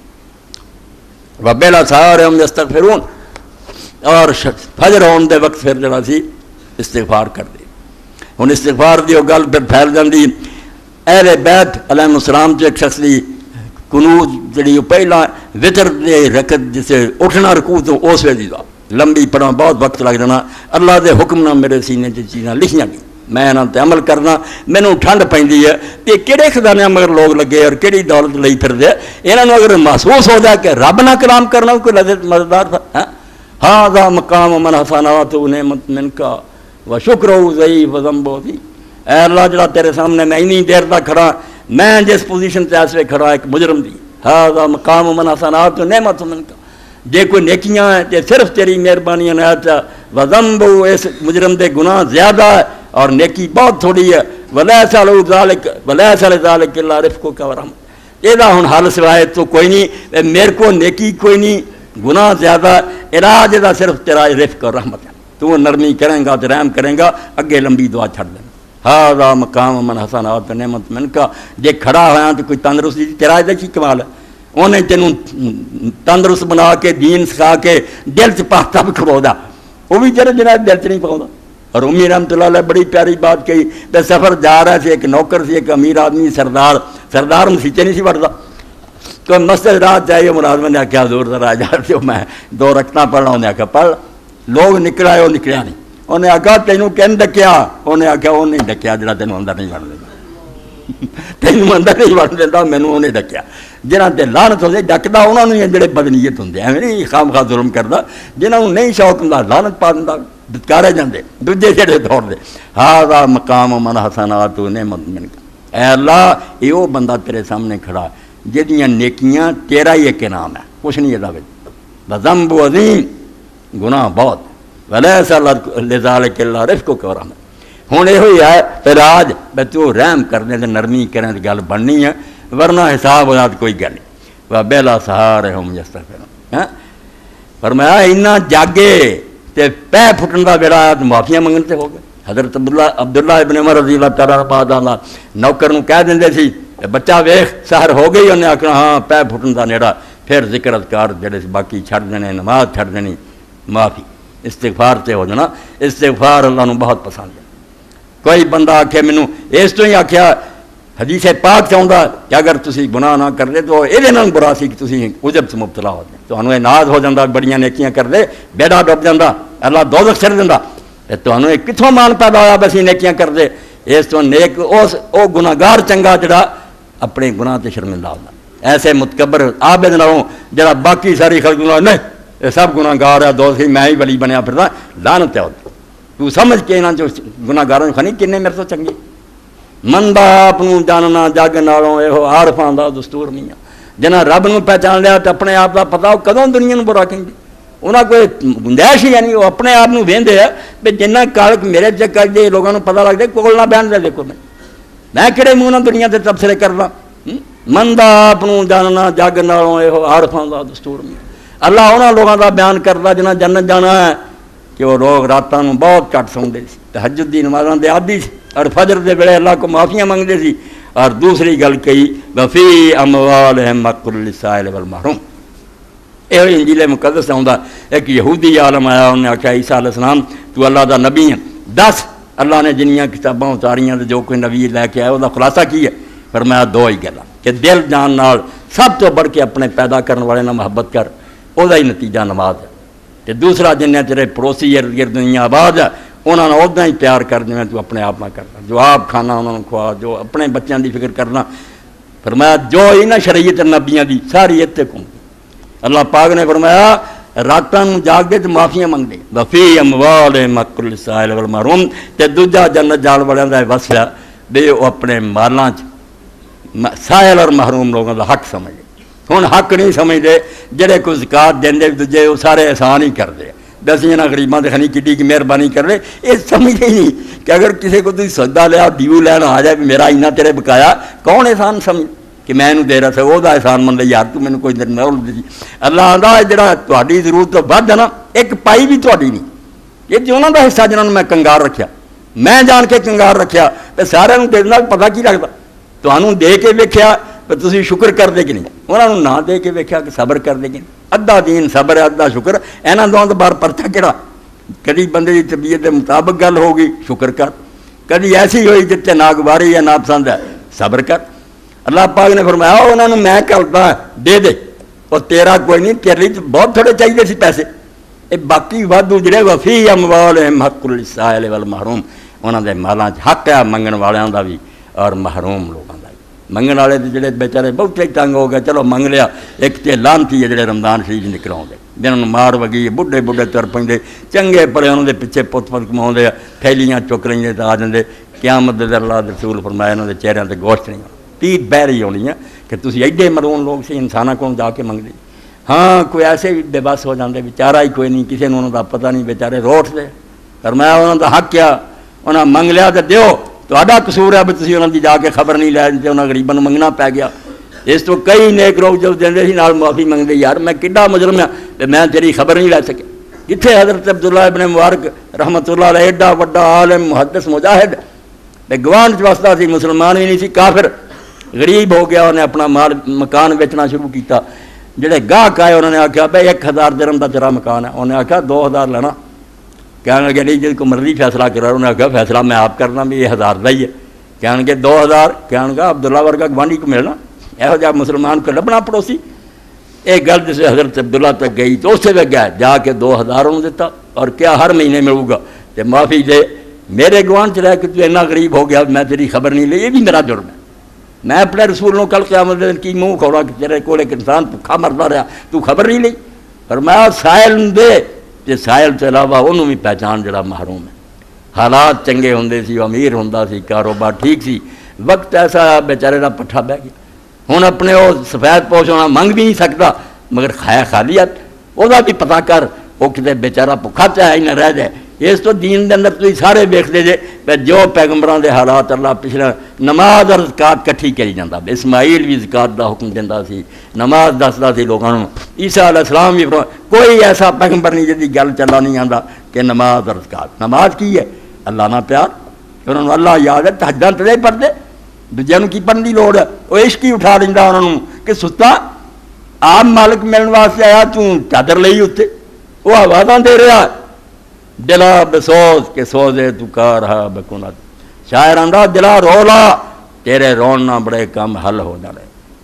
ਵਬੇਲਾ ਸਹਾਰ ਹਮ ਯਸਤਗਫਿਰੂਨ, ਔਰ ਫਜਰ ਹੋਣ ਦੇ ਵਕਤ ਫਿਰ ਜਿਹੜਾ ਸੀ ਇਸਤਗਫਾਰ ਕਰਦੇ। ਹੁਣ ਇਸਤਗਫਾਰ ਦੀ ਉਹ ਗੱਲ ਫਿਰ ਫੈਲ ਜਾਂਦੀ। ਅਹਿਲੇ ਬੈਤ ਅਲੈਹਿਮੁਸਸਲਾਮ 'ਚ ਇੱਕ ਸ਼ਖਸ ਦੀ ਕੁਨੂਤ ਜਿਹੜੀ ਉਹ ਪਹਿਲਾਂ ਵਿਤਰ ਦੇ ਰਕਤ ਜਿਸੇ ਉੱਠਣਾ ਰਕੂ ਤੋਂ ਉਸ ਵੇਲੇ ਦੀ ਲੰਬੀ ਪੜ੍ਹਾਂ ਬਹੁਤ ਵਕਤ ਲੱਗ ਜਾਣਾ। ਅੱਲਾਹ ਦੇ ਹੁਕਮ ਨਾਲ ਮੇਰੇ ਸੀਨੇ 'ਚ ਚੀਜ਼ਾਂ ਲਿਖੀਆਂ ਗਈਆਂ, ਮੈਂ ਇਹਨਾਂ 'ਤੇ ਅਮਲ ਕਰਨਾ। ਮੈਨੂੰ ਠੰਡ ਪੈਂਦੀ ਹੈ ਕਿ ਕਿਹੜੇ ਖਜ਼ਾਨਿਆਂ ਮਗਰ ਲੋਕ ਲੱਗੇ ਔਰ ਕਿਹੜੀ ਦੌਲਤ ਲਈ ਫਿਰਦੇ। ਇਹਨਾਂ ਨੂੰ ਅਗਰ ਮਹਿਸੂਸ ਹੋ ਜਾਏ ਕਿ ਰੱਬ ਨਾਲ ਕਲਾਮ ਕਰਨਾ ਕੋਈ ਮਦਦਗਾਰ ਹੈ। ਹਾਜ਼ਾ ਮਕਾਮ ਮਨ ਹਸਨਾਤੁ ਨਿਅਮਤ ਮਿਨਕਾ व शुक्र ज़ईफ़ ज़म्बोदी, ऐ अल्लाह जड़ा तेरे सामने मैं इन्नी देर तक खड़ा, मैं जिस पोजीशन से ऐसे खड़ा एक मुजरम दी, हाज़ा मकाम मन हसनात नेमत मिनका, जे कोई नेकियां हैं ते सिर्फ तेरी मेहरबानी अनायत है, व ज़म्बु इस मुजरम दे गुनाह ज़्यादा है और नेकी बहुत थोड़ी है, वलैसा लहू ज़ालिक इल्ला रिफ़्क़ु व रहमत। ਇਹਦਾ ਹੁਣ हल सिवाए तो कोई नहीं, मेरे को नेकी कोई नहीं, गुनाह ज़्यादा, इलाज ਇਹਦਾ सिर्फ तेरा रिफ़्क़ और रहमत है। तू नरमी करेंगा तो रहम करेंगा, अगे लंबी दुआ छड़ देना। हाज़ा मकाम मन हसनात नेमत मिनका, जे खड़ा होया तो कोई तंदुरुस्ती तेरा ਇਹਦਾ ਕੀ कमाल है, उन्हें तेनू तंदुरुस्त बना के दीन सिखा के दिल च पास्ता भी खवादा, वो भी जरा जरा दिल च नहीं पाता। और उम्मी रहमतुल्लाह अलैह बड़ी प्यारी बात कही, तो सफ़र जा रहा से एक नौकर से एक अमीर आदमी सरदार मसीचे नहीं सी बढ़ता, तो मस्जिद रात चाहिए, मुलाजम ने आख्या जोर जरा जा, मैं 2 रकअतां पढ़ना, उन्हें आख्या पढ़। लोग निकल आए, वो निकलिया नहीं, उन्हें आख्या तेनू कहन डकिया, उन्हें आख्या वो नहीं डकिया जरा तेन अंदर नहीं बन देता, तेन अंदर नहीं बन देता, मैनू उन्हें डकिया। जिन्हों ते लानत होंदी डकदा उन्होंने जो बदनीयत होंदे, एवं नहीं खाम खा जुल्म करता, जिन्होंने नहीं शौक होंदा लानत पा दिंदा, दुत्कारे जाते दूजे जेड़े दौड़ते। हाज़ा मकाम मन हसनात नेमत मिनका, ऐ अल्लाह ये वो बंदा तेरे सामने खड़ा जिहदियां नेकियां तेरा ही एक इनाम है, कुछ नहीं इहदा विच, ज़म्बु अज़ीम गुनाह बहुत, वलैसा लिज़ालिक इल्ला रिफ़्क़ु व रहमत। हुण इहो ही है इलाज ब तू रहम करने ते नरमी करें तो गल बननी है, वरना हिसाब होया तो कोई गल नहीं। व बेला सहारहुम यस्तग़फिरून, फरमाया इन्ना जागे ते पै फुटन का बेड़ा आया तो माफियां मंगण ते हो गए। हज़रत अब्दुल्ला इब्न उमर रज़ी अल्लाह तआला अन्हु नौकर नूं कह दिंदे सी, बच्चा वेख सहर हो गई, उन्हें आखना हाँ पै फुटन का नेड़ा, फिर जिक्र अज़कार जिहड़े बाकी छड्ड देने, नमाज छड्ड देनी, माफ़ी इस्तिग़फार से हो जाना। इस्तिग़फार अल्लाह नूं बहुत पसंद है। कोई बंदा आखे मैनू इस तो ही आख्या हदीस पाक चाहता कि अगर तुसी गुनाह ना करते तो ये नाल बुरा सी कि तुसी उजब से मुबतला हो जाए, तुहानूं ये नाज हो जाता, बड़ियां नेकियां करते बेड़ा डुब जाता, अल्लाह दोज़ख छड़ दिंदा, तुहानूं ये कित्थों मान पैदा होया बसी नेकियां करते। इस तो नेक उस ओ गुनाहगार चंगा जिहड़ा अपने गुनाह ते शर्मिंदा होंदा, ऐसे मुतकबर आबिद नालों जिहड़ा बाकी सारी खल्क नाल नहीं ये सब गुनाहगार है, दोस्त मैं ही वली बनया फिरदा, लानत है। تو سمجھ کے انہاں جو گناہگاراں کھانی کنے میرے تو چنگے مندا آپ جاننا جگ نالوں یہ عارفاں دا دستور نہیں ہے جنہاں رب نو پہچان لیا تو اپنے آپ دا پتا وہ کدوں دنیا نو برا کہیں گے انہاں کوئی گنجائش ہی نہیں وہ اپنے آپ نو ویندے ہے بھی جنہ کالک میرے چکر دے لوگوں نو پتہ لگ دے کول نہ بیان دے دیکھو میں کہڑے منہ نہ دنیا تے تبصرے کردا مندا آپ جاننا جگ نالوں یہ عارفاں دا دستور نہیں اللہ انہاں لوگوں دا بیان کردا جنہاں جنت جانا ہے کہ وہ لوگ راتاں نو بہت چٹ سوندے سی تہجد دی نمازاں دے عادی سی اور فجر دے ویلے اللہ کو معافیاں منگدے سی اور دوسری گل کہی وفی اموالہم حق للسائل والمحروم یہ انجیل مقدس آਉਂਦਾ ایک یہودی عالم آیا انہیں آخیا عیسیٰ علیہ السلام تو اللہ دا نبی ہے دس اللہ نے جنیاں کتاباں اتاریاں جو کوئی نبی لے کے آیا وہ خلاصہ کی ہے فرمایا دو ہی گلاں کہ دل جان نال سب تو بڑھ کے اپنے پیدا کرنے والے نال محبت کر وہ ہی نتیجہ نماز ہے تے دوسرا جنہیں تیرے پڑوسی ارد گرد دنیا آباد ہے انہوں نے ادا ہی پیار کر جائیں تو اپنے آپ نہ کرنا جو آپ کھانا انہوں نے کھوا جو اپنے بچوں کی فکر کرنا فرمایا جو ہی نہ شریعت نبیاں دی ساری اتنے کھوں اللہ پاک نے فرمایا راتاں جاگ دے تو معافیاں منگ دے وفی اموالہم حق للسائل والمحروم تے دوجا جنت جان والوں کا وصفہ بے وہ اپنے مالاں سائل اور محروم لوگوں کا حق سمجھے ہوں حق نہیں سمجھتے جڑے کوئی زکات دے دوجے وہ سارے احسان ہی کرتے بس یہاں غریباں تے خنی کڈی کی مہربانی کر رہے یہ سمجھتے ہی نہیں کہ اگر کسی کو تھی سودا لیا ڈیو لینا آ جائے میرا اینا تیرے بکایا کون احسان سمجھ کہ میں انہوں دے رہا تھا وہ احسان من لے یار تو میں نے کوئی دن مول دی اللہ آندا جڑا تہاڈی ضرورت تو ود ہے نا ایک پائی بھی تہاڈی نہیں یہ جو انہاں دا حصہ جنہاں میں کنگار رکھیا میں جان کے کنگار رکھیا تے سارے نوں دینا پتہ کی لگدا تانوں دے کے ویکھیا تے تسی شکر کر دے کہ نہیں انہاں نوں نہ دے کے ویکھیا کہ صبر کر دے کہ نہیں ادھا دین صبر ہے ادھا شکر انہاں دونوں دا بار پرچا کہڑا کدی بندے دی طبیعت دے مطابق گل ہوگی شکر کر کدی ایسی ہوئی جتے ناگواری یا ناپسند ہے صبر کر اللہ پاک نے فرمایا انہوں نے میں کرتا دے دے اور تیرا کوئی نہیں تیرے لیے بہت تھوڑے چاہیے سی پیسے یہ باقی وادو جڑے وفی اموالہم حق للسائل والمحروم انہوں دے مالاں حق ہے منگن والوں دا بھی اور محروم لوگوں دا بھی منگن والے جڑے بیچارے بہت تنگ ہو گئے چلو منگ لیا ایک تے لانتی ہے جڑے رمضان شریف نکل آؤں جنہوں نے مار وگی بڑھے بڑھے تر پہ چنگے پڑے انہوں دے پیچھے پت پت کما تھیلیاں چک لیں تو آ جاتے قیامت دے اللہ رسول فرمایا انہوں کے چہرے سے گوشت نہیں پیٹ بہ رہی ہونی ہے کہ تسی ایڈے مرون لوگ سے انسانوں کو جا کے منگ دے ہاں کوئی ایسے بھی بے بس ہو جاتے بیچارہ ہی کوئی نہیں کسی نے انہوں کا پتہ نہیں بیچارے روٹ دے فرمایا انہوں کا حق کیا انہیں منگ لیا تو دیو تہاڈا قصور ہے بھی تسی انہوں کی جا کے خبر نہیں لے تے انہوں غریباں نوں منگنا پی گیا اس تو کئی نیک لوگ جو دے سی نال معافی منگتے یار میں کڈا مجرم ہاں تے میں تیری خبر نہیں لے سکے کتنے حضرت عبداللہ ابن مبارک رحمۃ اللہ علیہ ایڈا وڈا عالم محدث مجاہد گوانڈ واسطہ سی مسلمان بھی نہیں سی کافر غریب ہو گیا انہیں اپنا مال مکان بیچنا شروع کیتا جڑے گاہک آئے انہوں نے آخیا بھائی 1000 درہم کا تیرا مکان ہے انہیں آخیا 2000 لینا کہنے لگے نہیں جی کو مرضی فیصلہ کرا انہیں آخیا فیصلہ میں آپ کرنا بھی یہ 1000 کا ہی ہے کہنے لگے 2000 کہنے لگا عبداللہ ورگا گوانڈی کو ملنا یہو جہاں مسلمان کو لبنا پڑوسی ایک گل جسے حضرت عبداللہ تک گئی تو اس سے بھی گیا جا کے 2000 انہوں دیتا اور کیا ہر مہینے ملوں گا تو معافی دے میرے گوان چ رہ کہ تو اتنا غریب ہو گیا میں تیری خبر نہیں لی یہ بھی میرا جرم ہے میں اپنے رسول نو کل قیامت دن کی منہ کھوڑا کہ تیرے کول ایک انسان بھوکا مرتا رہا تو خبر نہیں لی فرمایا سائل دے تے سائل تو علاوہ انہوں بھی پہچان جڑا محروم ہے حالات چنگے ہوندے سی امیر ہوندا سی کاروبار ٹھیک سی وقت ایسا بیچارے دا پٹھا بہ گیا ہوں اپنے وہ سفید پوش ہونا منگ بھی نہیں سکتا مگر کھایا خالیت وہ بھی پتا کر وہ کتے بیچارہ بھوکا چاہے نہ رہ جائے اس تو دین دے اندر تھی سارے ویکھتے جے جو پیغمبراں دے حالات اللہ پچھلا نماز اور زکات کٹھی کری جاتا اسماعیل بھی زکات دا حکم دینا سی نماز دستا سی لوگوں عیسیٰ علیہ السلام بھی کوئی ایسا پیغمبر نہیں جی گل چلا نہیں آتا کہ نماز اور زکات نماز کی ہے اللہ نہ پیار انہوں نے اللہ یاد ہے تہجداں تے نہیں پڑھتے دوجے کی پڑھن کی لوڑ ہے وہ عشق ہی اٹھا دینا انہوں نے کہ ستا آپ مالک ملن واسطے آیا چادر لئی اتنے وہ آوازاں دے رہا دلا بسوز کے سوزے تو کار رہا بکنت شاعر آندا دلا رولا تیرے رونا بڑے کم حل ہو جانے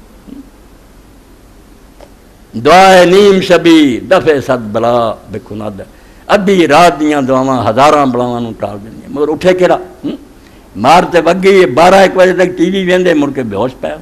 دعائے نیم شبی دفع صد بلا بکنت ادھی رات دیاں دعاواں ہزاراں بلاواں نوں ٹال دینیاں مگر اٹھے کیڑا مارتے وگی 12-1 بجے تک ٹی وی ویندے مڑ کے بے ہوش پیا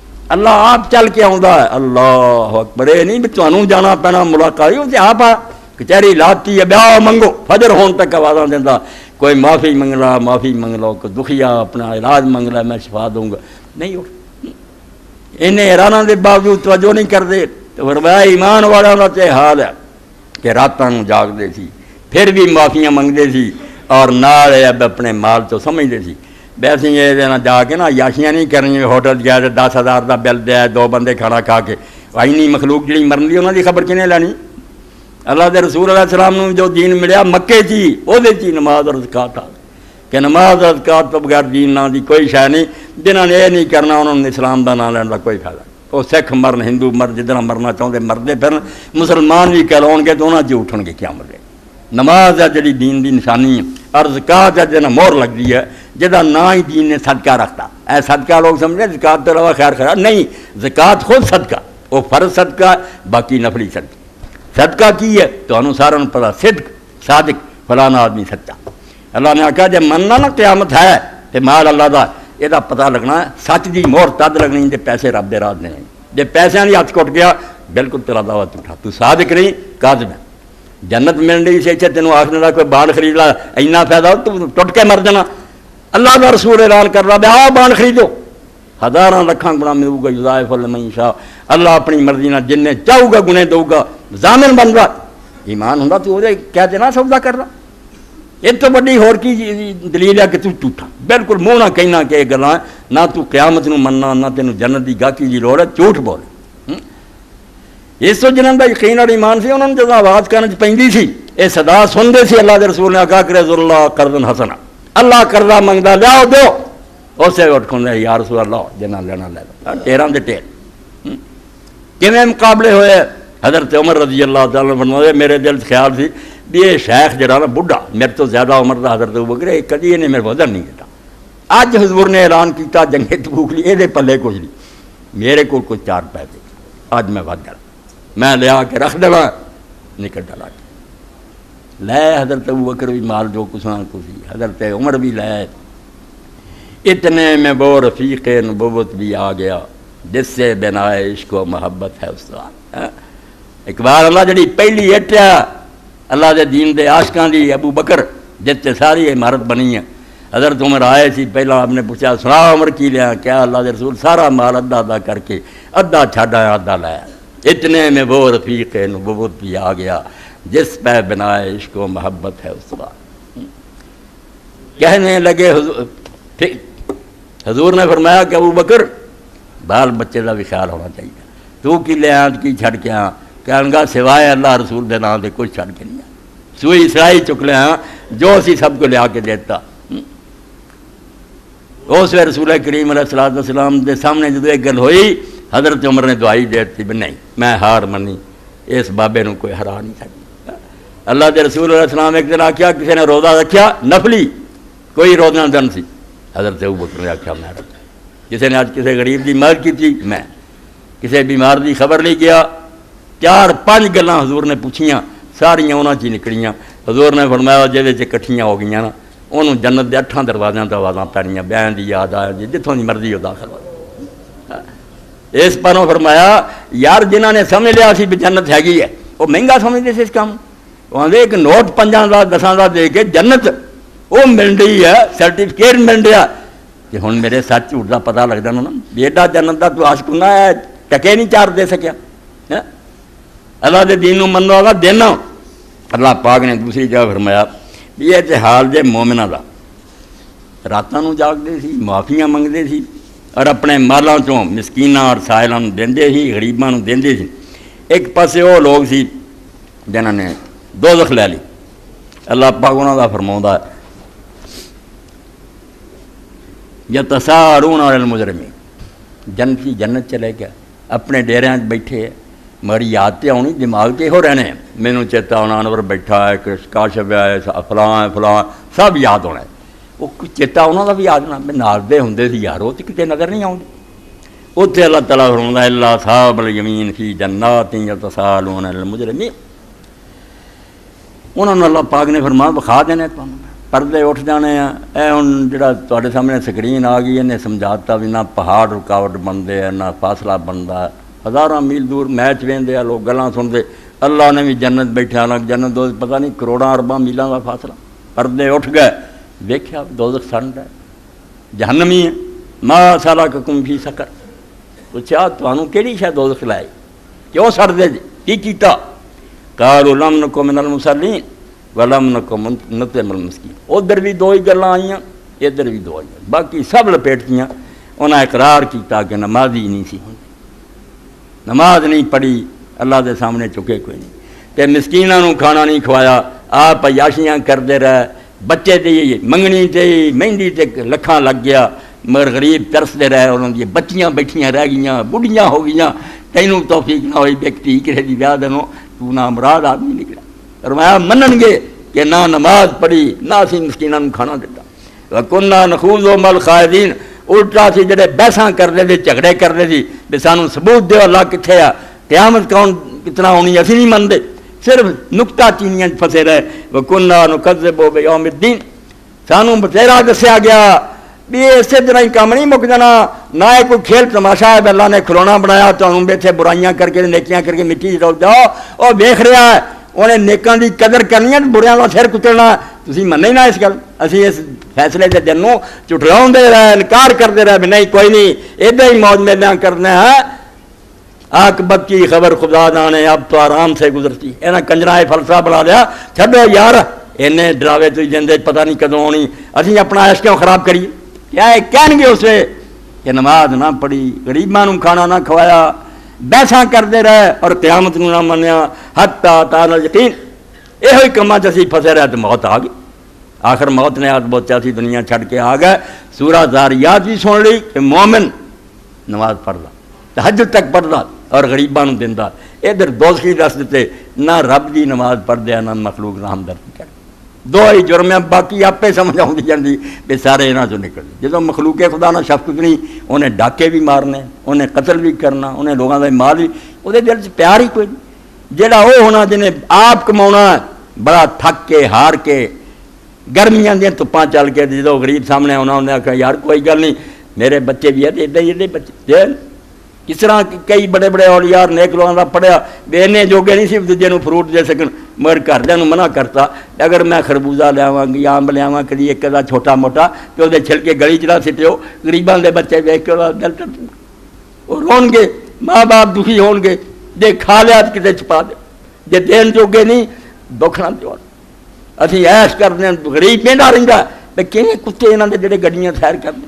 اللہ آپ چل کے آوندا ہے اللہ اکبر یہ نہیں بھی تانوں جانا پینا ملاقات تے آپ کچہری لاتی ہے بیاہ منگو فجر ہون تک آوازاں دینا کوئی معافی منگ لو کوئی دکھیا اپنا علاج منگ لا میں شفا دوں گا نہیں اٹھ انہیں حیرانہ دے باوجود توجہ نہیں کرتے تو فرمایا ایمان والا کا تے حال ہے کہ راتاں جاگتے سی پھر بھی معافیاں منگتے سی اور نال اب اپنے مال تو سمجھتے سی ویسے یہ جا کے نا یاشیاں نہیں کرنی ہوٹل گیا 10,000 کا بل دیا 2 بندے کھانا کھا کے آئینی مخلوق جی مرن دی انہوں کی خبر کنے لینی اللہ دے رسول علیہ السلام نے جو دین ملیا مکے چی وہ نماز اور زکات آ کہ نماز اور زکات تو بغیر دین نہ دی کوئی شے نہیں جنہوں نے یہ نہیں کرنا انہوں نے اسلام دا نام لینے کا کوئی فائدہ نہیں وہ سکھ مرن ہندو مرن جدنا مرنا چاہتے مرتے پھر مسلمان بھی کہلاؤ گے تو انہوں نے اٹھن گے کیا مرے نماز ہے جی دین دی نشانی ہے اور زکات ہے جنہیں مہر لگتی ہے جہاں نہ ہی دین نے صدقہ رکھتا اے صدقہ لوگ سمجھے زکات تو علاوہ خیر خیر نہیں زکات خود صدقہ وہ فرض صدقہ باقی نفلی صدقہ صدقہ کی ہے تو انہوں سارا پتا صدق صادق فلانا آدمی سچا اللہ نے آخیا جب مننا نا قیامت ہے تو مال اللہ دا یہ پتہ لگنا ہے سچ دی مہر تد لگنی جب پیسے رب دے راہ دینے جب پیسے کی ہاتھ کٹ گیا بالکل تیرا دعویٰ جھوٹا تو صادق نہیں کاذب ہے جنت مل رہی سے تینوں آخنے کا کوئی بان خرید لا اینا فائدہ ہو تو ٹوٹ کے مر جانا اللہ کا رسول اعلان کر رہا ہے بان خریدو ہزاراں لکھاں گنا ملے گا یضاعف لمن یشاء اللہ اپنی مرضی نہ جن چاہو گا گنے دو گا ضامن بن رہا ایمان ہوں تو وہ کہہ دینا سودا کر رہا یہ تو بڑی ہور کی دلیل ہے کہ تو جھوٹا بالکل منہ نہ کہنا کہ یہ گلاں نہ تو قیامت نو مننا نہ تینوں جنت دی گاہکی دی لوڑ ہے جھوٹ بولے اس تو جنہوں کا یقین اور ایمان سی انہوں نے جب آواز کرنے پی سی یہ صدا سنتے سی اللہ کے رسول نے آخا کرے اللہ قرض حسنا اللہ قرضہ منگتا لیاؤ دو اسے اٹھ کھوندے یا رسول اللہ جنہ لینا لے لو ٹیراں دے ٹیر کیویں مقابلے ہوئے حضرت عمر رضی اللہ تعالیٰ عنہ فرماتے میرے دل سے خیال سی بھی یہ شیخ جڑا نا بڑھا میرے تو زیادہ عمر دا حضرت ابوبکر کدی یہ میرے وزن نہیں دیتا اج حضور نے اعلان کیتا جنگ تبوک لی یہ پلے کچھ نہیں میرے کو کچھ 4 پیسے اج میں ود گیا میں لیا کے رکھ دوا نکل ڈالا لے حضرت ابوبکر بھی مال جو کچھ نہ کچھ حضرت عمر بھی لے اتنے میں وہ رفیق نبوت بھی آ گیا جس سے بنا عشق و محبت ہے استاد اقبال اللہ جڑی پہلی اٹھیا اللہ دے دین دے عاشقاں دی ابو بکر جس سے ساری عمارت بنی ہے حضرت عمر آئے سی پہلا آپ نے پوچھا سنا عمر کی لیا کیا اللہ دے رسول سارا مال ادا ادا کر کے ادا چھڈا ادا لایا اتنے میں وہ رفیق نبوت بھی آ گیا جس پہ بنا عشق و محبت ہے استاد کہنے لگے حضور نے فرمایا کہ ابو بکر بال بچے کا بھی خیال ہونا چاہیے تو کی لے آ کی چھڑ کے آ کہنے گا سوائے اللہ رسول دے نام دے کچھ چھڑ کے نہیں آ سوئی سرائی چک لے آ جو اسی سب کو لیا کے دیتا اس وقت رسول کریم علیہ السلام دے سامنے جدو ایک گل ہوئی حضرت عمر نے دعائی دیتی بھی نہیں میں ہار منی اس بابے نو کوئی ہرا نہیں سکتا اللہ دے رسول علیہ السلام ایک دن آخیا کسی نے روزہ رکھیا نفلی کوئی روزہ دن سی حضرت ابوبکر نے آخیا میں رکھا کسی نے آج کسی غریب کی مدد کی تھی میں کسی بیمار کی خبر نہیں کیا 4-5 گلاں حضور نے پوچھیاں ساریاں انہاں چی نکلیاں حضور نے فرمایا جہدے چ کٹھیاں ہو گئیاں نا انہوں جنت دے 8 دروازیاں تو آوازاں پڑنیاں بیان دی یاد آیا جی جتوں دی مرضی ہو داخل ہو اس پروں فرمایا یار جنہاں نے سمجھ لیا سی بھی جنت ہے وہ مہنگا سمجھتے سے اس کام وہ ایک نوٹ 5 دا 10 دا دے کے جنت وہ مل رہی ہے سرٹیفکیٹ مل رہا کہ ہوں میرے سچ جھوٹ کا پتا لگتا نا بیٹا جنت کا تو عاشق نہ ہے ٹکے نہیں 4 دے سکیا اللہ دے دین منو والا دینا اللہ پاک نے دوسری جگہ فرمایا بھی یہ حال جے مومنہ دا راتاں جاگتے سی معافیاں منگتے سی اور اپنے مالاں چوں مسکیناں اور سائلاں دیندے سی غریباں دیندے سی ایک پاسے وہ لوگ سی جنہاں نے دوزخ لے لی اللہ پاک انہاں دا فرماوندا ہے یتساءلون علی المجرمین جنتی جنت چلے گیا اپنے ڈیریاں بیٹھے میری یاد تے آنی دماغ تے ہو رہنے مینوں چیتا ہونا انور بیٹھا ہے کاشف ہے فلاں سب یاد ہونا ہے وہ چیتا انہوں کا بھی یاد نہ میں نال دے ہوندے سی یار وہ تو کتے نظر نہیں آؤں اتنے اللہ تعالیٰ فرماتا ہے اللہ صاحب الیمین فی جنات یتساءلون علی المجرمین انہوں نے اللہ پاک نے فرمایا بخا دینے پردے اٹھ جانے ہیں اے ہوں جڑا تواڈے سامنے سکرین آ گئی انہیں سمجھاتا بھی نہ پہاڑ رکاوٹ بنتے ہیں نہ فاصلہ بنتا ہے 1000 میل دور میچ ویندے لوگ گلاں سنتے اللہ نے بھی جنت بیٹھے، حالانکہ جنت دوزخ پتہ نہیں کروڑاں ارباں میلاں کا فاصلہ، پردے اٹھ گئے، ویکھیا دوزخ سڑ رہا ہے، جہنمی ہے، ما سلککم فی سقر، پوچھا تانوں کیڑی شے دوزخ لائی، کیوں سڑ دے جی، کی کیتا؟ قالوا لم نک من المصلین ولم نک نطعم المسکین، ادھر بھی دو ہی گلاں آئیاں، ادھر بھی دو آئیاں، باقی سب لپیٹتیاں، انہاں اقرار کیتا کہ نمازی نہیں سی ہوندی، نماز نہیں پڑھی، اللہ دے سامنے چکے کوئی نہیں، تے مسکیناں نوں کھانا نہیں کھوایا، آپ عیاشیاں کردے رہے، بچے دی منگنی تے مہندی تے لکھاں لگ گیا، مگر غریب ترسدے رہے، انہاں دی بچیاں بیٹھیاں رہ گئیاں، بڑھیاں ہو گئیاں، تینوں توفیق نہ ہوئی بیکتی کسی دی بیاہ دنوں تو نامراد آدمی نکلا، فرمایا منن گے کہ نہ نماز پڑھی نہ اسی مسکیناں نوں کھانا دیتا، وَكُنَّا نَخُوضُ مَعَ الْخَائِضِينَ، الٹا سی جڑے بحثاں کردے تھے، جھگڑے کردے تھی بھی سانوں ثبوت دیو اللہ کتھے آ، قیامت کون کتنا ہونی، اسی نہیں مندے، صرف نکتہ چینیاں پھسے رہے، وَكُنَّا نُكَذِّبُ بِيَوْمِ الدِّينِ، سانوں بتیرا دسیا گیا بھی اسی طرح ہی کام نہیں مک جانا، نہ کوئی کھیل تماشا ہے، اللہ نے کھلونا بنایا تو ہم بیٹھے برائیاں کر کے نیکیاں کر کے مٹی ڈول جاؤ، اور دیکھ رہا ہے انہیں نیکاں دی قدر کرنی ہے، بریاں کا سر کترنا، تسی مننے نہ اس گل، اسی اس فیصلے کے دن چٹراؤں دے رہے، انکار کرتے رہے بھی نہیں کوئی نہیں، ادھر ہی موج میلیاں کرنے ہیں، عاقبت کی خبر خدا جانے، اب تو آرام سے گزرتی، انہیں کنجراں فلسفہ بنا لیا، چھڈو یار انہیں ڈراوے تو جندے پتہ نہیں کدوں ہونی، اسی اپنا عیش کیوں خراب کریے، کیا ہے کہن گے اسے کہ نماز نہ پڑھی، غریباں نوں کھانا نہ کھوایا، بحثاں کرتے رہے اور قیامت نوں نہ منیا، حتی اتانا الیقین، یہ ہوئی کماں چ اسی پھسے رہے تو موت آ گئی، آخر موت نے ہاتھ بوچا سی دنیا چھڑ کے آ گئے، سورہ زاریات بھی سن لی کہ مومن نماز پڑھدا، تہجد تک پڑھدا اور غریباں نوں دیندا، ادھر دوزخی دس دیتے، نہ رب دی نماز پڑھدے نہ مخلوق دا ہمدردی کر، دو ہی جرم ہیں، باقی آپے سمجھ آؤں جاندی بے سارے یہاں چوں نکل جدوں مخلوق خدا نہ شفقت نہیں، انہیں ڈاکے بھی مارنے، انہیں قتل بھی کرنا، انہیں لوگوں کا مال بھی، وہ دل چ پیار ہی کوئی نہیں، جہاں وہ ہونا جنہیں آپ کماؤنا بڑا تھک کے ہار کے گرمیاں دیا تپاں چل کے، جدوں غریب سامنے آنا انہیں آخیا یار کوئی گل نہیں میرے بچے بھی ہے تو ادھر ہی ادھر بچے، کس طرح کئی بڑے بڑے اولیاء نیک لوگوں کا پڑھیا بے اینے جوگے نہیں سی دوجے نوں فروٹ دے سکن، مگر گھردیاں نوں منع کرتا اگر میں خربوزہ لیاواں گی آم لیاواں کدی ایک دا چھوٹا موٹا تو وہ چھلکے گلی چلا سٹیو، غریباں دے بچے ویکھ کے دل ٹوٹ وہ رون گے، ماں باپ دکھی ہون گے، جے کھا لیا تو کتے چھپا دے، جے دین جوگے نہیں دکھ نہ دیو، اسی عیش کرتے ہیں، غریب پینڈا رہندا تے کیویں کتے انہاں دے جڑے گڈیاں سیر کردے،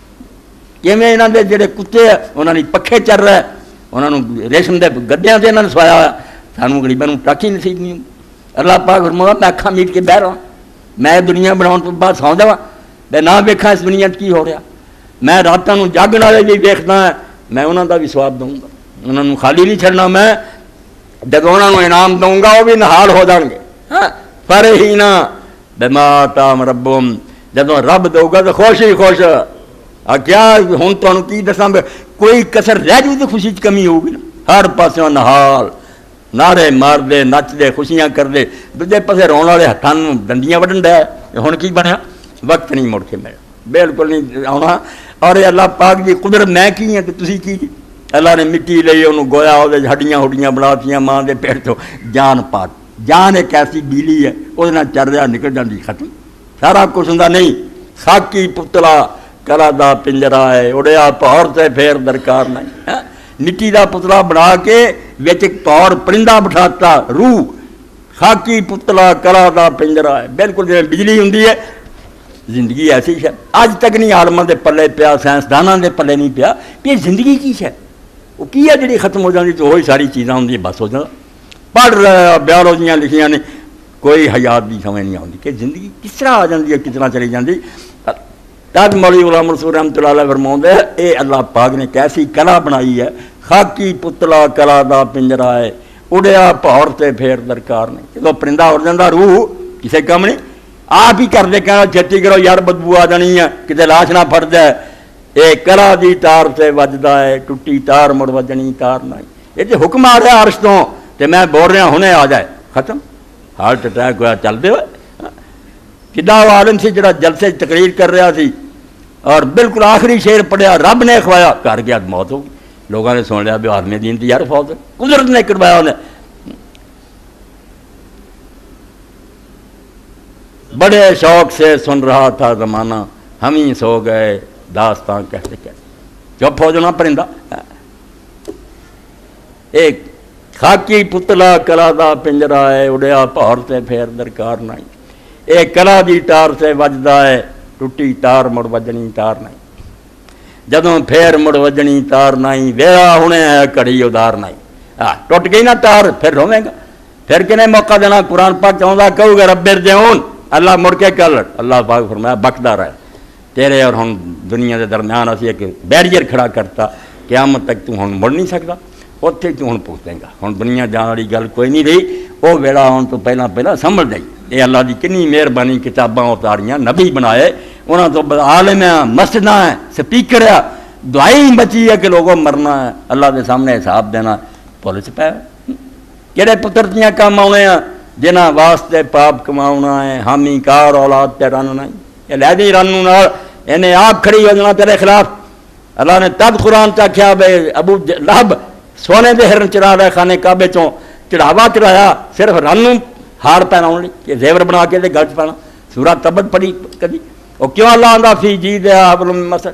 کیویں انہاں دے جڑے کتے انہاں دی پکھے چل رہے، انہاں نوں ریشم دے گڈیاں تے انہاں نے سوایا ہوا، سانوں غریباں نوں ٹاک ہی نصیب نہیں ہوندی، اللہ پاک فرماؤندا میں اکھاں میٹ کے بہ رہا میں دنیا بناؤن تو بعد سو جاواں میں نہ ویکھاں اس دنیا کی ہو رہا، میں راتاں نوں جاگن والے بھی ویکھدا ہاں، میں انہاں دا بھی ثواب دوں گا، انہاں نوں خالی نہیں چھڑنا، میں جدوں انہاں نوں انعام دوں گا وہ بھی نہال ہو جان گے، ہاں فرحین بما آتاہم ربہم، جدوں رب دو گا تو خوش ہی خوش، کیا ہوں تمہیں کی دساں کوئی کسر رہ جائے تو خوشی کمی ہوگی نا، ہر پاسوں نہال نعرے مار دے نچ دے خوشیاں کر دے، دوجے پاسے رون والے ہاتھاں ڈنڈیاں وڈن ڈے، ہن کی بنیا وقت نہیں مڑ کے ملنا، بالکل نہیں آنا، اور اللہ پاک دی قدرت میں کی ہے کہ تسی کی، اللہ نے مٹی لئی انہوں گویا وہ ہڈیاں ہڈیاں بناتیاں ماں دے پیٹ تو جان پاک، جان ایک ایسی بیلی ہے وہ چر رہا نکل جاتی ختم، سارا کچھ ہوں نہیں، خاکی پتلا کلا دا پنجرا ہے اڑیا پہاڑ سے پھر درکار نہیں، مٹی دا پتلا بنا کے وچ ایک پہاڑ پرندہ بٹھاتا، روح خاکی پتلا کلا دا پنجرا ہے، بالکل جی بجلی ہوں ہے، زندگی ایسی ہے اج تک نہیں عالماں دے پلے پیا، سائنسداناں دے پلے نہیں پیا کہ زندگی کی ہے، وہ کی ہے جڑی ختم ہو جاتی تو وہی ساری چیزاں ہوں بس ہو جاتا، پڑھ رہے بیولوجیاں لکھیاں نے کوئی حیات کی سمجھ نہیں آتی کہ زندگی کس طرح آ جاتی ہے، کس طرح چلی جاتی، تب مولوی غلام رسول رحمۃ اللہ علیہ فرماؤندے اے اللہ پاک نے کیسی کلا بنائی ہے، خاکی پتلا کلا دا پنجرا ہے اڑیا پہاڑ سے پھر درکار نہیں، جب پرندہ اڑ جاتا روح کسی کم نہیں، آپ ہی کر دے کہنا چھتی کرو یار بدبو آ جانی ہے کتے لاش نہ پھٹ جائے، اے کلا دی تار سے وجدا ہے ٹوٹی تار مڑ وجنی تار نہیں، یہ جو حکم آ رہا عرش تو تے میں بول رہا ہنے آ جائے ختم، ہارٹ اٹیک ہوا چلتے ہوئے، کدا وہ عالم سی جڑا جلسے تقریر کر رہا سی اور بالکل آخری شعر پڑھیا رب نے کھوایا کر گیا موت ہو گئی، لوگوں نے سن لیا بھی آدمی دین دی یار فوت قدرت نے کروایا انہیں، بڑے شوق سے سن رہا تھا زمانہ، ہم ہی سو گئے داستان کہتے کہتے۔ چپ ہو جانا پرندہ۔ ایک خاکی پتلا کلا دا پنجرا ہے، اڑیا پہاڑ سے پھر درکار نہیں، ایک کلا دی تار سے وجدا ہے، ٹوٹی تار مڑ وجنی تار نہیں، جدوں پھر مڑ وجنی تار نہیں، ویلا ہونے ہے کڑی ادار نہیں۔ ٹوٹ گئی نا تار پھر رویں گا، پھر کنے موقع دینا؟ قرآن پاک چاہتا کہو گا رب ارجعون، اللہ مڑ کے کر لڑ۔ اللہ پاک فرمایا بکدا رہے، تیرے اور ہن دنیا دے درمیان اسی ایک بیریئر کھڑا کرتا، قیامت تک تو ہن مڑ نہیں سکتا، اتنے تو ہن پوچھ دیں گا، ہن دنیا جان والی گل کوئی نہیں رہی، وہ ویلا آن تو پہلا سمجھ جائی۔ یہ اللہ دی کنی مہربانی، کتاباں اتاریاں، نبی بنائے، انہاں تو عالم ہیں، مسجداں ہیں، سپیکر ہے، دعائی بچی ہے کہ لوگوں مرنا ہے، اللہ دے سامنے حساب دینا، پولیس پہ کہڑے پتر دیاں کام آنے ہیں جنہاں واسطے پاپ کماؤنا ہے، حامی کار اولاد تے رن نہیں، یہ لے دی رنوں نال انہیں آپ کھڑی ہو جانا تیرے خلاف۔ اللہ نے تب قرآن چا کیا بے ابو لہب سونے دے ہرن چڑھا رہے خانے کعبے چوں، چڑھاوا چڑھایا صرف رنوں ہار پہناؤ لی کہ زیور بنا کے دے گلچ پہنا۔ سورہ تبت پڑھی کدی؟ وہ کیوں اللہ آندا فی جی دے حبل من مسد،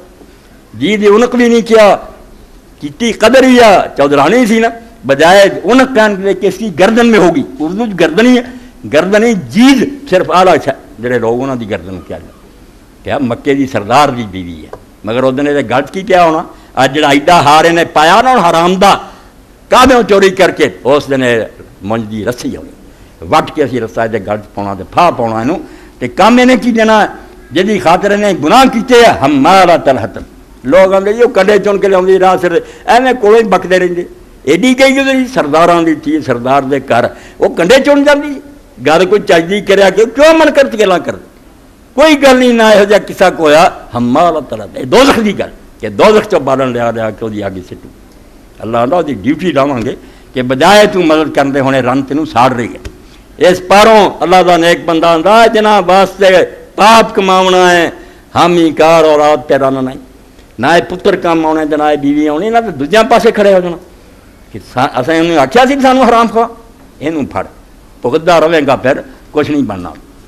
جی دی انق بھی نہیں کیا، کیتی قدر ہی ہے، چودرانی سی نا، بجائے انق کہنے کہ اس کی گردن میں ہوگی، اردو گردنی ہے، گردنی جیز صرف آلہ جڑے لوگ انہوں دی گردن کیا جائے کیا مکے دی سردار دی بیوی ہے، مگر ادھر نے گلچ کی کیا ہونا؟ آج جڑا ایڈا ہارے نے پایا نا حرام دا کعبے چوری کر کے، اس دن منج دی رسی ہونی وٹ کے اسی رسا دے گلچ پاؤنا تے پھا پاؤنا انہوں تے کام انہیں کی دینا جدی خاطر انہیں گناہ کیتے ہیں ہمارا تلحتن۔ لوگ آندے یہ کڈے چن کے لے راہ سر ایویں کولے بکتے رہندے، ایڈی گئی گزری سرداراں دی چیز سردار دے گھر وہ کنڈے چن جاندی، گل کوئی چجدی کریا کہ کیوں من کرت گلاں کر کوئی گل نہیں، نہ یہو جہا قصہ کویا ہمارا تلحتن دوزخ دی گل کہ دوزخ چوں بالن لیا کہ وہدی آگے سٹو۔ اللہ آندا دی ڈیوٹی لاواں گے کہ بجائے تو مدد کرنے ہونے رن تینوں ساڑ رہی ہے۔ اس پاروں اللہ دا نیک بندہ آندا جناب واسطے پاپ کماونا ہے، حامی کار اولاد تے رن نہیں، نہ پتر کام آنے نہ بیوی آنی، نہ دوجیاں پاسے کھڑے ہو جانا کہ اساں انہوں آکھیا سی سانوں حرام خواہ، اینوں پھڑ بھگتدا رہے گا پھر کچھ نہیں بننا۔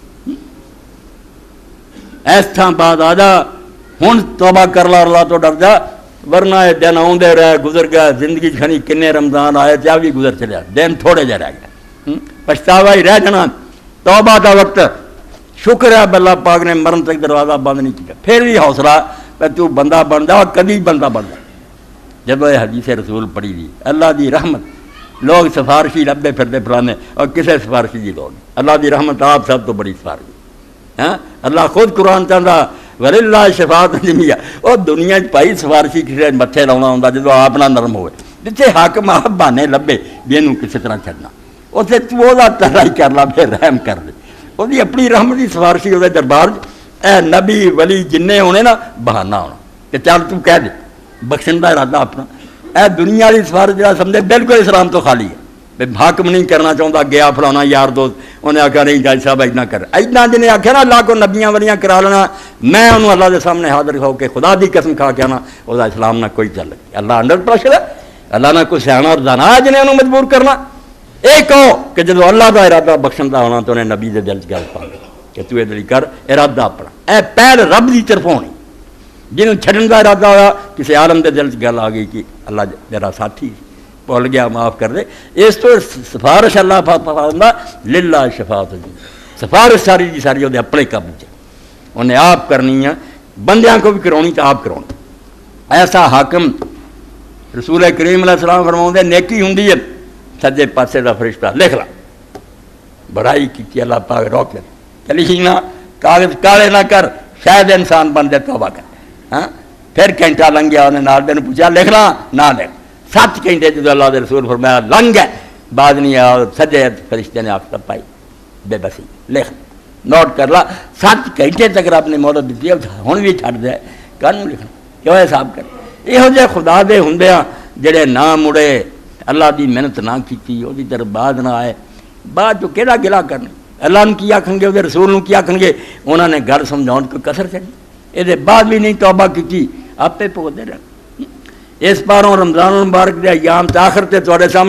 اس تھاں بعد آ جا ہن توبہ کر لا، اللہ تو ڈر جا، ورنہ یہ دن آندے رہے گزر گیا، زندگی کھنی کنے رمضان آئے تے بھی گزر چلیا، دن تھوڑے جہ رہ گئے، پچھتاوا ہی رہ جانا۔ توبہ دا وقت شکر ہے اللہ پاک نے مرن تک دروازہ بند نہیں کیا، پھر بھی حوصلہ کہ تو بندہ بن جا، کبھی بندہ بن جا۔ جب یہ حدیث رسول پڑھی دی اللہ دی رحمت، لوگ سفارشی لبے پھرتے پرانے اور کسے سفارشی کی لوگ، اللہ دی رحمت آپ سب تو بڑی سفارشی۔ ہاں اللہ خود قرآن چاہتا وَلِلَّهِ شَفَاعَةٌ جَمِيعًا، اور دنیا پائی سفارشی کسی متھے لاؤنا ہوں جب اپنا نرم ہوئے، جتنے حاکم آپ بہانے لبے بھی انہوں کسی طرح چھڑنا، اسے تو وہ تلائی کر لا پھر رحم کر دے، وہ اپنی رحمت کی سفارشی وہ دربار اے نبی ولی جننے ہونے نا بہانا ہونا کہ چل تو کہہ دے بخشن کا ارادہ اپنا، اے دنیا کی سفارش جا سمجھے بالکل اسلام تو خالی ہے، حاکم نہیں کرنا چاہتا، گیا فلانا یار دوست انہیں آخیا نہیں جج صاحب اتنا کر، اتنا جنہیں آخیا نا اللہ کو نبیاں ولیاں کرا لینا، میں انہوں اللہ کے سامنے حاضر ہو کے خدا دی قسم کھا کے آنا وہ اسلام نہ کوئی چل رہی، اللہ انڈر پریشر ہے، اللہ نہ کوئی سیاح اور دانا ہے جنہیں انہوں مجبور کرنا۔ یہ کہو کہ جب اللہ کا ارادہ بخشن کا ہونا تو انہیں نبی دے دل چ گل پا کہ تو یہ کر ارادہ اپنا، اے پہل رب کی طرف ہونی، جنہوں چھڈن کا ارادہ ہوا کسی عالم دے دل چ گل آ گئی کہ اللہ میرا ساتھی بھول گیا معاف کر دے، اس تو سفارش اللہ فرماتا للہ شفاعت جی، سفارش ساری جی ساری وہ اپنے قابو چ انہیں آپ کرنی ہے، بندیاں کو بھی کرونی تو آپ کرونی۔ ایسا حاکم رسول کریم علیہ السلام فرماؤں نیکی ہوں ہے سجے پاسے کا فرشتہ لکھ لا، بڑائی کی اللہ پاک روک لے چلی نہ کاغذ کالے نہ کر، شاید انسان بن جائے توبہ کر۔ ہاں پھر گھنٹہ لنگ گیا، انہیں نال دن پوچھا لکھنا نہ لکھ، 7 گھنٹے جدو اللہ دے رسول فرمایا لنگ گئے، بعد نہیں آیا سجے فرشتے نے آفتہ پائی بے بسی لکھ نوٹ کر لا، 7 گھنٹے تک رب نے مہلت دیتی ہے، ہوں بھی چھڈ دے کن لکھنا کیوں حساب کر۔ یہو جہ خدا دے ہوندیاں جڑے نہ مڑے، اللہ دی محنت نہ کیتی، وہ طرف بعد نہ آئے، بعد جو کہڑا گلا کرنا، اللہ نے کی آکھن گے، وہ رسول نے کی آکھن گے، انہوں نے گل سمجھاؤ کو کسر چڑھی، یہ بعد بھی نہیں توبہ کی، آپ پہ پوکتے رہے۔ اس باروں رمضان المبارک دے ایام تاخر تے تواڈے سامنے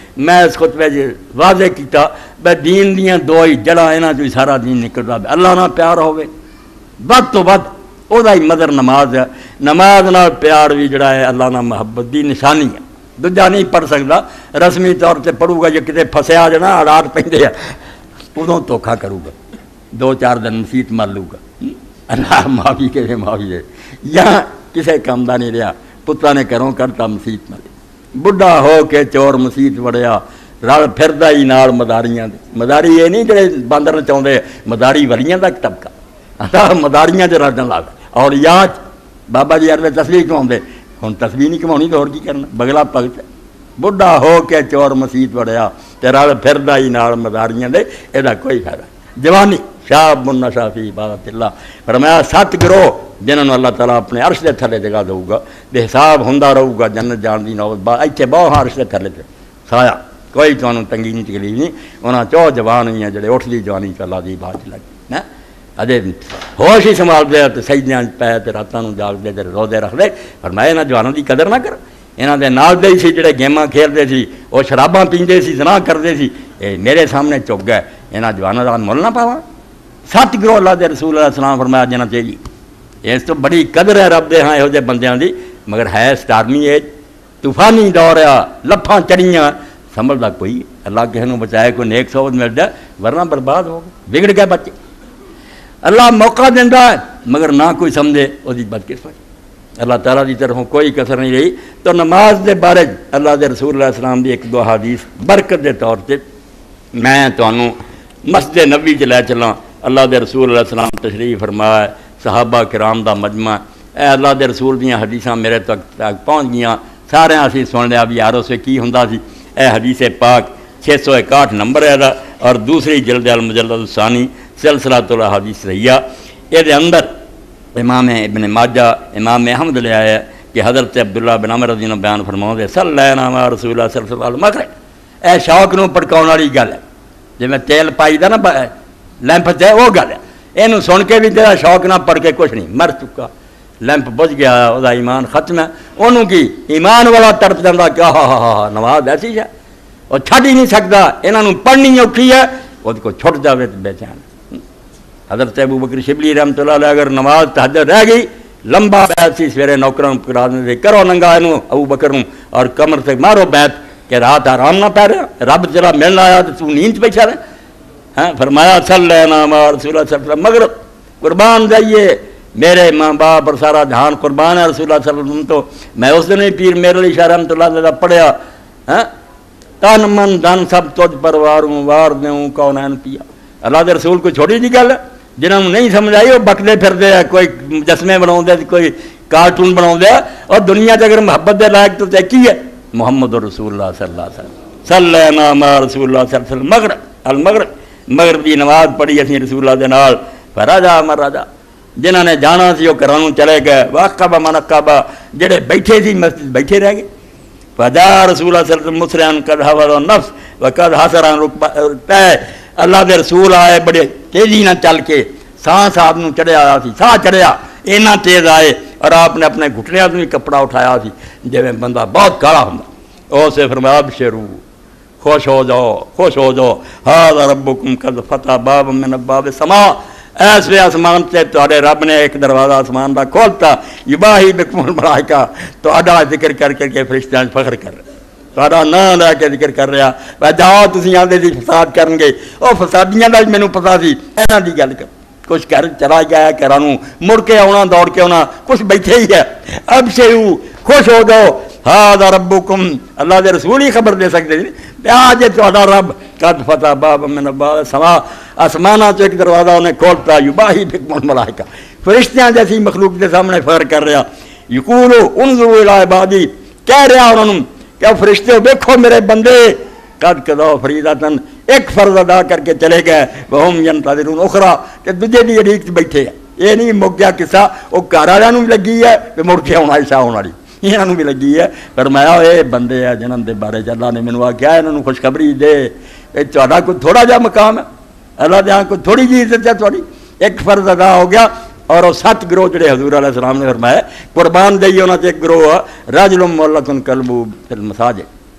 میں اس خطبے واضح کیتا بے دین دیاں دو ہی جڑاں انہاں چوں سارا دین نکلدا اللہ نال پیار ہوے ود تو with O the he mother نماز ہے نماز نال پیار بھی جڑا ہے اللہ نال محبت دی نشانی ہے دوجا نہیں پڑھ سکدا رسمی طور تے پڑھوں گا جے کتے پھسیا جنا حالات پیندے ادوں دھوکھا کروں گا 2-4 دن مسیت مار لوں گا اللہ معافی کے معافی ہے یا کسے کام دا نہیں رہا پترا نے کروں کرتا مسیت مارے بڑھا ہو کے چور مسیت وڑیا رل پھردا ہی نال مداریاں دے مداری یہ نہیں جڑے باندر چاہندے مداری ولیاں دا طبقہ مداریاں دے رلن لگ اور یا بابا جی ارلے تسبیح کماؤندے ہن تسبیح نہیں کماؤنی تو اور کی کرنا بگلا بھگت بڑھا ہو کے چور مسیت وڑیا تے رل پھردا ہی نال مداریاں دے ادا کوئی فائدہ جوانی شاب النشا فی عبادت اللہ فرمایا 7 گروہ جنہوں نے اللہ تعالیٰ اپنے عرش دے تھلے جگہ دے گا بے حساب ہوندا رہے گا جنت جان دی نوبت ایتھے بہت عرش دے تھلے تے سایہ کوئی تانوں تنگی نہیں تکلیف نہیں انہاں چو جوان ہوئی ہیں جڑے اٹھدی جوانی تے اللہ دی بات لگی نا اجے ہوش ہی سنبھال دے تے سجدیاں پے تے راتاں نوں جاگ دے تے روزے رکھ دے فرمایا انہاں جواناں دی قدر نہ کر انہاں دے نال دے سی جڑے گیماں کھیلدے سی او شراباں پیندے سی زنا کردے سی اے میرے سامنے چک گئے انہاں جواناں دا مول نہ پاواں 7 گروہ اللہ دے رسول علیہ السلام فرمایا جنہاں چاہیے اس تو بڑی قدر ہے رب دے ہاں یہو جے بندیاں دی مگر ہے سٹارمی ایج طوفانی دور ہے لپھاں چڑیاں سنبھلدا کوئی اللہ کسی نوں بچائے کوئی نیک صحبت مل جائے ورنہ برباد ہو گئے بگڑ گئے بچے اللہ موقع دیندا ہے مگر نہ کوئی سمجھے وہ دی بدقسمت اللہ تعالیٰ دی طرفوں کوئی کسر نہیں رہی تو نماز دے بارے اللہ دے رسول علیہ السلام دی 1-2 حدیث برکت دے طور تے میں تانوں مسجد نبی چ لے چلاں اللہ دے رسول علیہ السلام تشریف فرمایا صحابہ کرام دا مجمع اے اللہ دے رسول دیاں حدیثاں میرے تک پہنچ گیاں سارے اسی سن لیا بھی یار اسے کی ہوندا سی اے حدیث پاک 661 نمبر ہے دا اور دوسری جلد المجلد الثانی سلسلۃ الاحادیث صحیحہ اے دے اندر امام ابن ماجہ امام احمد لے آیا کہ حضرت عبداللہ بن عمر رضی اللہ عنہ بیان فرماؤندے صلی اللہ علیہ رسول اللہ صلی اللہ علیہ وسلم اے شوق نوں پڑکاؤن والی گل ہے جے میں تیل پائی دا نا لیمپ تے وہ گل ہے اینوں سن کے بھی تیرا شوق نہ پڑھ کے کچھ نہیں مر چکا لیمپ بجھ گیا وہ ایمان ختم ہے انہوں کی ایمان والا تڑپ جاتا کہ ہاں نماز ایسی ہے اور چھڈ ہی نہیں سکتا انہوں پڑھنی اوکھی ہے وہ کو چھٹ جاوے تو بے چین حضرت ابو بکر شبلی رحمۃ اللہ علیہ اگر نماز تہجد رہ گئی لمبا بیت سی سویرے نوکراں پکڑا دے کرو ننگا اینوں ابو بکر نوں اور کمر سے مارو بیت کہ رات آرام نہ پے رہا رب جرا ملنا آیا تو نیند بیٹھا رہے ہاں فرمایا صلی اللہ علیہ رسول اللہ صلی اللہ علیہ وسلم مگر قربان جائیے میرے ماں باپ اور سارا جہان قربان ہے رسول اللہ صلی اللہ علیہ وسلم تو میں اس دن ہی پیر میرے علی شاہ رحمۃ اللہ علیہ پڑھیا ہاں تن من دن سب تجھ پر واروں وار دوں کونین پیا اللہ دے رسول کو چھوڑی دی گل جنہوں نہیں سمجھ آئی وہ بکدے پھردے ہیں کوئی مجسمے بناؤ دے کوئی کارٹون بناؤ دے اور دنیا سے اگر محبت دے لائق تو کی ہے محمد رسول اللہ صلی اللہ علیہ وسلم صلی اللہ علیہ رسول اللہ صلی اللہ علیہ وسلم المغرب مغرب دی نماز پڑھی اسی رسول اللہ دے نال فراجا مراجا جنہوں نے جانا سی وہ گھروں چلے گئے واقعہ منقبہ جڑے بیٹھے سی مسجد بیٹھے رہ گئے فجا رسول اللہ صلی اللہ علیہ وسلم مسرعن قد حول النفس وقد حسرا رکبہ اللہ دے رسول آئے بڑے تیزی نہ چل کے سانس آپ نوں چڑھیا آیا سی ساہ چڑھیا اینا تیز آئے اور آپ نے اپنے گھٹنیاں تو بھی کپڑا اٹھایا سی جی بندہ بہت کالا ہوندا او سے فرمایا ابشروا خوش ہو جاؤ ھذا ربکم قد فتح باب من ابواب السماء ایسے آسمان سے تہاڈے رب نے ایک دروازہ آسمان دا کھولتا یباہی بکم الملائکہ تہاڈا ذکر کر کے فرشتیاں فخر کر رہے تہاڈا نام لے کے ذکر کر رہا وہ جاؤ تسی آندے سی فساد کرن گے او فسادیاں دا مینوں پتہ سی انہاں دی گل کر کچھ گھر چلا گیا گھراں نوں مڑ کے آنا دوڑ کے آنا کچھ بیٹھے ہی ہے اب شیو خوش ہو جاؤ ھذا ربکم اللہ دے رسول ہی خبر دے سکتے آج تہاڈا رب قد فتح باب من ابواب السماء آسماناں تو ایک دروازہ انہیں کھولتا یباہی بکم الملائکہ فرشتیاں جیسی مخلوق کے سامنے فخر کر رہا یقول انظروا الی عبادی کہہ رہا انہوں کہ فرشتے دیکھو میرے بندے قد قضوا فریضۃ ایک فرض ادا کر کے چلے گئے وہم ینتظرون اخرى کہ دوجے دی اڑیک بیٹھے ہیں یہ نہیں مک گیا قصہ وہ گھر والوں بھی لگی ہے کہ مڑ کے آنا عشاء ہونے والی انہوں بھی لگی ہے فرمایا اے بندے ہے جنہوں دے بارے اللہ نے مینوں آکھیا انہوں خوشخبری دے کہ تہاڈا کوئی تھوڑا جا مقام ہے اللہ دے ہاں کوئی تھوڑی جی عزت ہے تھوڑی ایک فرض ادا ہو گیا اور وہ 7 گروہ جڑے حضور علیہ السلام نے فرمایا قربان دئی انہاں تے ایک گروہ راجل معلق قلبہ فی المساجد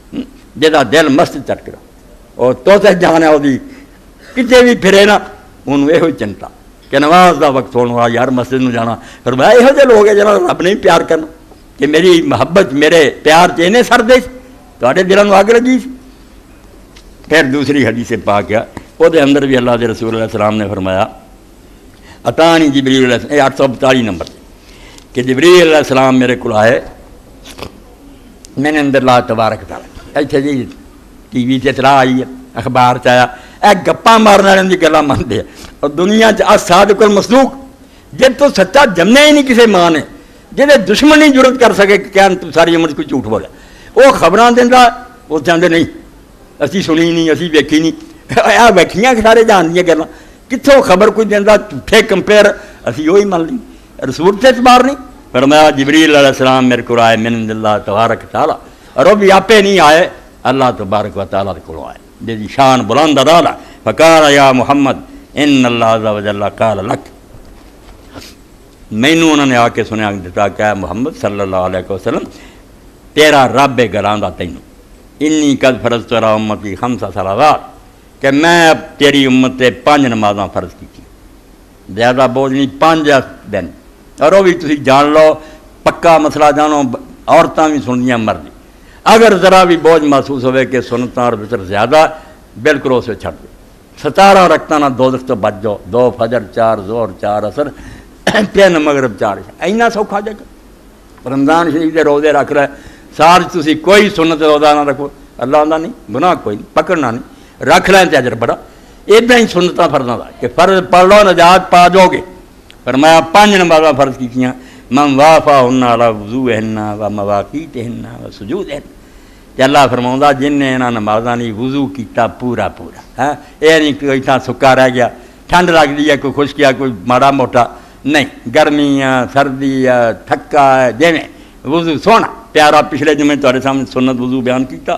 جہاں دل مست چٹکا اور توتے جان ہے وہی کتنے بھی پھرے نا انہوں یہ چنتا کہ نماز کا وقت ہونے والا یار مسجد میں جانا پھر میں یہو جہے لوگ ہیں جنہوں رب نہیں پیار کرنا کہ میری محبت میرے پیار چینے سر دے تے دلوں میں اگ لگی. پھر دوسری حدیث پاک کیا وہ اندر بھی اللہ کے رسول علیہ السلام نے فرمایا اتانی جبریل علیہ السلام 842 نمبر کہ جبریل علیہ السلام میرے کو آئے میں نے اندر لا تبارک تعالیٰ ایسے جی ٹی وی سے اطلاع آئی ہے اخبار چایا اے گپاں مارنے والوں کی گلاں مانتے ہیں اور دنیا صادق المصدوق جب تو سچا جمنے ہی نہیں کسی ماں نے جہے دشمن نہیں جرت کر سکے کہ تو ساری عمر کوئی جھوٹ بولے وہ خبراں دینا وہ چاہتے نہیں اسی سنی نہیں اسی ویکھی نہیں آ ویکھیاں سارے جان دیا گلاں کتوں خبر کوئی دینا جھوٹے کمپیئر اسی وہی مان لی رسول سے اعتبار نہیں. فرمایا جبریل علیہ السلام میرے کو آئے من اللہ تبارک تعالیٰ اور وہ بھی آپے نہیں آئے اللہ تبارک و تعالیٰ کو آئے جی شان بلند اعلیٰ فقال یا محمد ان اللہ عز و جل قال لک مینوں انہوں نے آ کے سنیا دیتا کہ محمد صلی اللہ علیہ وسلم تیرا رب گلاں دا تینوں انی قد فرضت علی امتی 5 صلوات کہ میں اب تیری امت تے 5 نمازاں فرض کی زیادہ بوجھ نہیں 5 دن اور وہ بھی تسی جان لو پکا مسئلہ جانو عورتاں بھی سننیاں مرد اگر ذرا بھی بوجھ محسوس ہوئے کہ سنتاں اور وطر زیادہ بالکل اسے چھڑ دے 17 رکھتا نہ دوزخ تو بچ جاؤ 2 فجر 4 ظہر 4 عصر 3 مغرب 4 اینا سوکھا جائے گا. رمضان شریف کے روزے رکھ رہے سال تسی کوئی سنت روزہ نہ رکھو اللہ آدھا نہیں گناہ کوئی نہیں پکڑنا نہیں رکھ لیں تے اجر بڑا ادھر ہی سنتاں فرضاں دا کہ فرض پڑھ لو نجات پا جاؤ گے. فرمایا 5 نمازاں فرض کیتیاں من وافاہن علی وضوءہن و مواقیتہن و سجودہن کہ اللہ فرماؤں جن نے انہاں نمازاں نہیں وضو کیتا پورا ہاں یہ نہیں کوئی تھا سکا رہ گیا ٹھنڈ لگ دی ہے کوئی خشکیا کوئی ماڑا موٹا نہیں گرمی سردی تھکا ہے جیویں وضو سونا پیارا پچھلے جمعے تمہارے سامنے سنت وضو بیان کیتا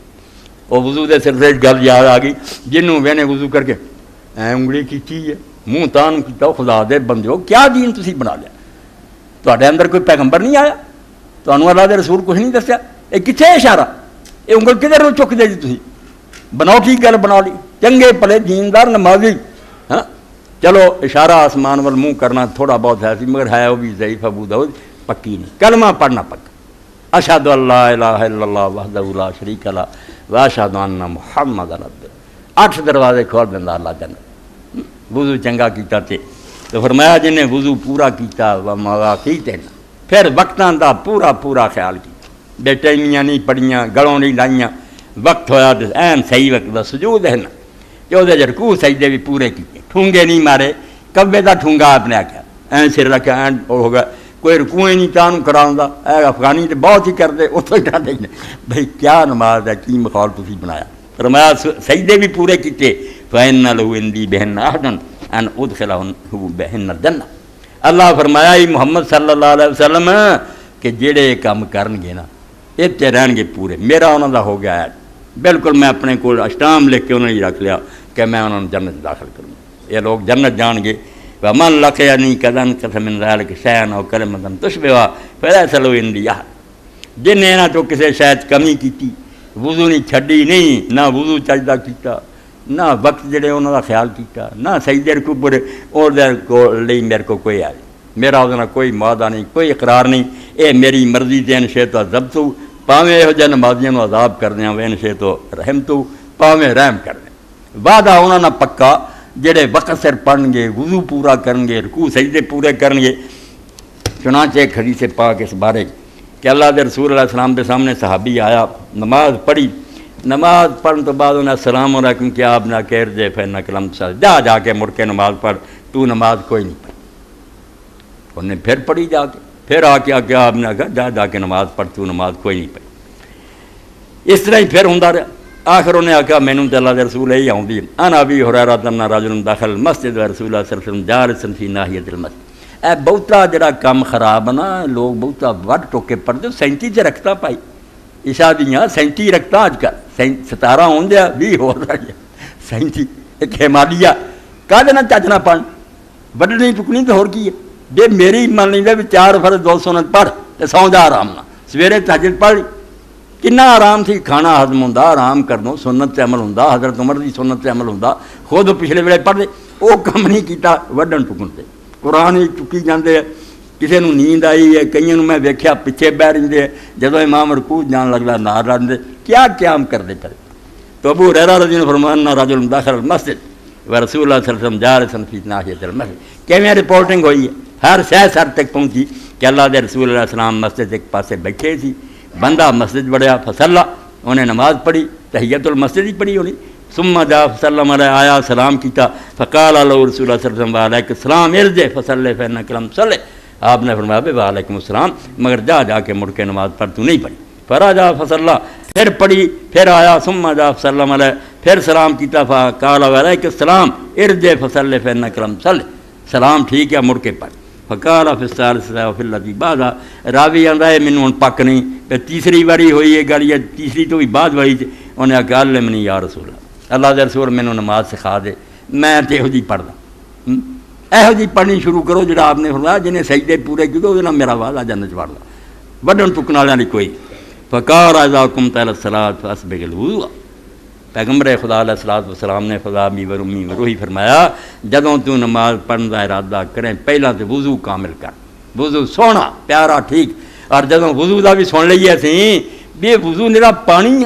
وہ وضو دے سلسلے گل یاد آ گئی جنوں وینے وضو کر کے انگلی کیتی ہے منہ تان کیتا خدا دے بندیو کیا دین تسی بنا لیا تواڈے اندر کوئی پیغمبر نہیں آیا تانوں اللہ دے رسول کچھ نہیں دسیا یہ کتنے اشارہ یہ انگل کدھر چک دے جی تھی بناؤ کی گل بنا لی چنگے پلے دیندار نمازی ہاں چلو اشارہ آسمان وال منہ کرنا تھوڑا بہت ہے مگر ہے وہ بھی ضعیف ابو داؤد پکی نہیں کلمہ پڑھنا پکا اشہد ان لا الہ الا اللہ وحدہ لا شریک لہ واشہد ان محمد رسول 8 دروازے کھول دینا اللہ جنت وضو چنگا کیتا تے تو فرمایا جن نے وضو پورا کیتا و مواقیت پھر وقتاں دا پورا خیال کیا بے ٹائمیاں نہیں پڑھیاں گلوں نہیں لائیاں وقت ہویا تو این صحیح وقت دا سجود ہے نا کہ وہ رکوع سجدے بھی پورے کیتے ٹھونگے نہیں مارے کبے دا ٹھونگا اپنے آکھیا این سر رکھا این ہوگا کوئی رکوعیں نہیں تانوں کراؤندا اے افغانی تے بہت ہی کردے اتوں ہی ڈاندے بھئی کیا نماز ہے کی مخال تسی بنایا. فرمایا سجدے بھی پورے کیتے فإن له عندي بهن عهد ان ادخله بهن الجنہ. اللہ فرمایا محمد صلی اللہ علیہ وسلم کہ جڑے کام کرن گے نا اتنے رہن گے پورے میرا انہوں دا ہو گیا ہے بالکل میں اپنے کو اشتام لکھ کے انہوں نے رکھ لیا کہ میں انہوں نے جنت داخل کروں. یہ لوگ جنت جان گے ومن لقینی کذن قسم من ذلک شیئا او کلمۃ تشبہها فلیس له عندی احد جن نے نہ تو کسی شاید کمی کیتی وضو نہیں چھڈی نہیں نہ وضو چجدہ کیتا نہ وقت جڑے انہوں دا خیال کیتا نہ سجدے رکوع پورے اور دے کو لئی میرے کو کوئی آئے میرا وہ کوئی معاہدہ نہیں کوئی اقرار نہیں اے میری مرضی تے ان شے تو عذاب تو پاویں یہو جہے نمازیاں نو عذاب کر دیاں ان شے تو رحم تو پاویں رحم کر دیں وعدہ انہاں نہ پکا جڑے وقت سر پڑھن گے وضو پورا کرن گے رکوع سجدے پورے کرن گے. چنانچہ ایک حدیث پاک اس بارے کہ اللہ دے رسول علیہ السلام کے سامنے صحابی آیا نماز پڑھی نماز پڑھنے تو بعد انہیں السلام علیکم کیا آپ نہ کہہ دے پھر نہ کلم جا کے مڑ کے نماز پڑھ تو نماز کوئی نہیں پڑھی انہیں پھر پڑھی جا کے پھر آ کے کیا آپ نے کہا جا کے نماز پڑھ تو نماز کوئی نہیں پڑھی. اس طرح ہی پھر ہوندا رہا آخر انہیں آخیا مینوں تے اللہ دے رسول یہی آؤندی انا ابی ہریرہ ان رجل دخل مسجد رسول اللہ صلی اللہ علیہ وسلم جالسا فی ناحیۃ المسجد. اے بہتا جڑا کام خراب نا لوگ بہتا وڈ ٹوکے پڑھتے 37 سے رکھتا پائی عشاء دیاں 37 رکھتا اج کل 17 ہون دیا 20 ہو رہا ہے 37 ایک ہمالیہ کہتے نا چچنا پڑھ وڈنی ٹکنی تو ہور کی ہے جی میری من لیندے بھی 4 فرض 2 سنت پڑھ تے سو جا آرام نہ سویرے تہجد پڑھ کنا آرام سی کھانا ہضم ہوندا آرام کرنوں سنت تے عمل ہوندا حضرت عمر دی سنت تے عمل ہوندا خود پچھلے ویلے پڑھدے وہ کم نہیں کیتا وڈن ٹکن تے قرآن ہی چکی جاندے کسی نوں نیند آئی ہے کئیاں نوں میں ویکھیا پیچھے بہ رہندے جدوں امام رکوع جان لگدا نار لاندے کیا قیام کردے پے تو ابو ہریرہ رضی اللہ عنہ فرمانا رجل داخل المسجد و رسول اللہ صلی اللہ علیہ وسلم جالس فی ناحیۃ المسجد کیویں رپورٹنگ ہوئی ہے ہر شے سر تک پہنچی کہ اللہ دے رسول اللہ علیہ السلام مسجد ایک پاسے بیٹھے سی بندہ مسجد بڑھیا فصلا انہیں نماز پڑھی تحیت المسجد ہی پڑھی ہونی ثم جاء فسلم علیہ آیا سلام کیتا فقال له رسول اللہ صلی اللہ علیہ وسلم وعلیکم السلام ارجع فصلی فانک لم تصلی آپ نے فرمایا بے وعلیکم السلام مگر جا کے مڑ کے نماز پڑھ تو نہیں پڑھی فرجع فصلا پھر پڑھی پھر آیا ثم جاء فسلم علیہ پھر سلام کیتا فقال وعلیکم السلام ارجع فصلی فانک لم تصلی سلام ٹھیک ہے مڑ کے پڑھ فقال فی الثالثۃ وفی الذی بعد راوی آندا ہے مینوں ہن پک نہیں تے تیسری واری ہوئی ہے گل یا تیسری تو بھی بعد والی انہیں آخیا علمنی یا رسول اللہ دے رسول مینوں نماز سکھا دے میں تے یہو جی پڑھدا یہو جی پڑھنی شروع کرو جڑا آپ نے فرمایا جنہیں سجدے پورے کیتے وہ میرا وعدہ جنت وڑ دا وڈن ٹکن والے نہیں کوئی فقال اذا قمت الى الصلاۃ فاسبغ الوضوء پیغمبر خدا علیہ الصلوۃ والسلام نے خدا می و رومی و روحی فرمایا جدوں تو نماز پڑھن دا ارادہ کریں پہلا تے وضو کامل کر وضو سونا پیارا ٹھیک اور جدوں وضو دا بھی سن لئیے اسی بے وضو نرا پانی ہے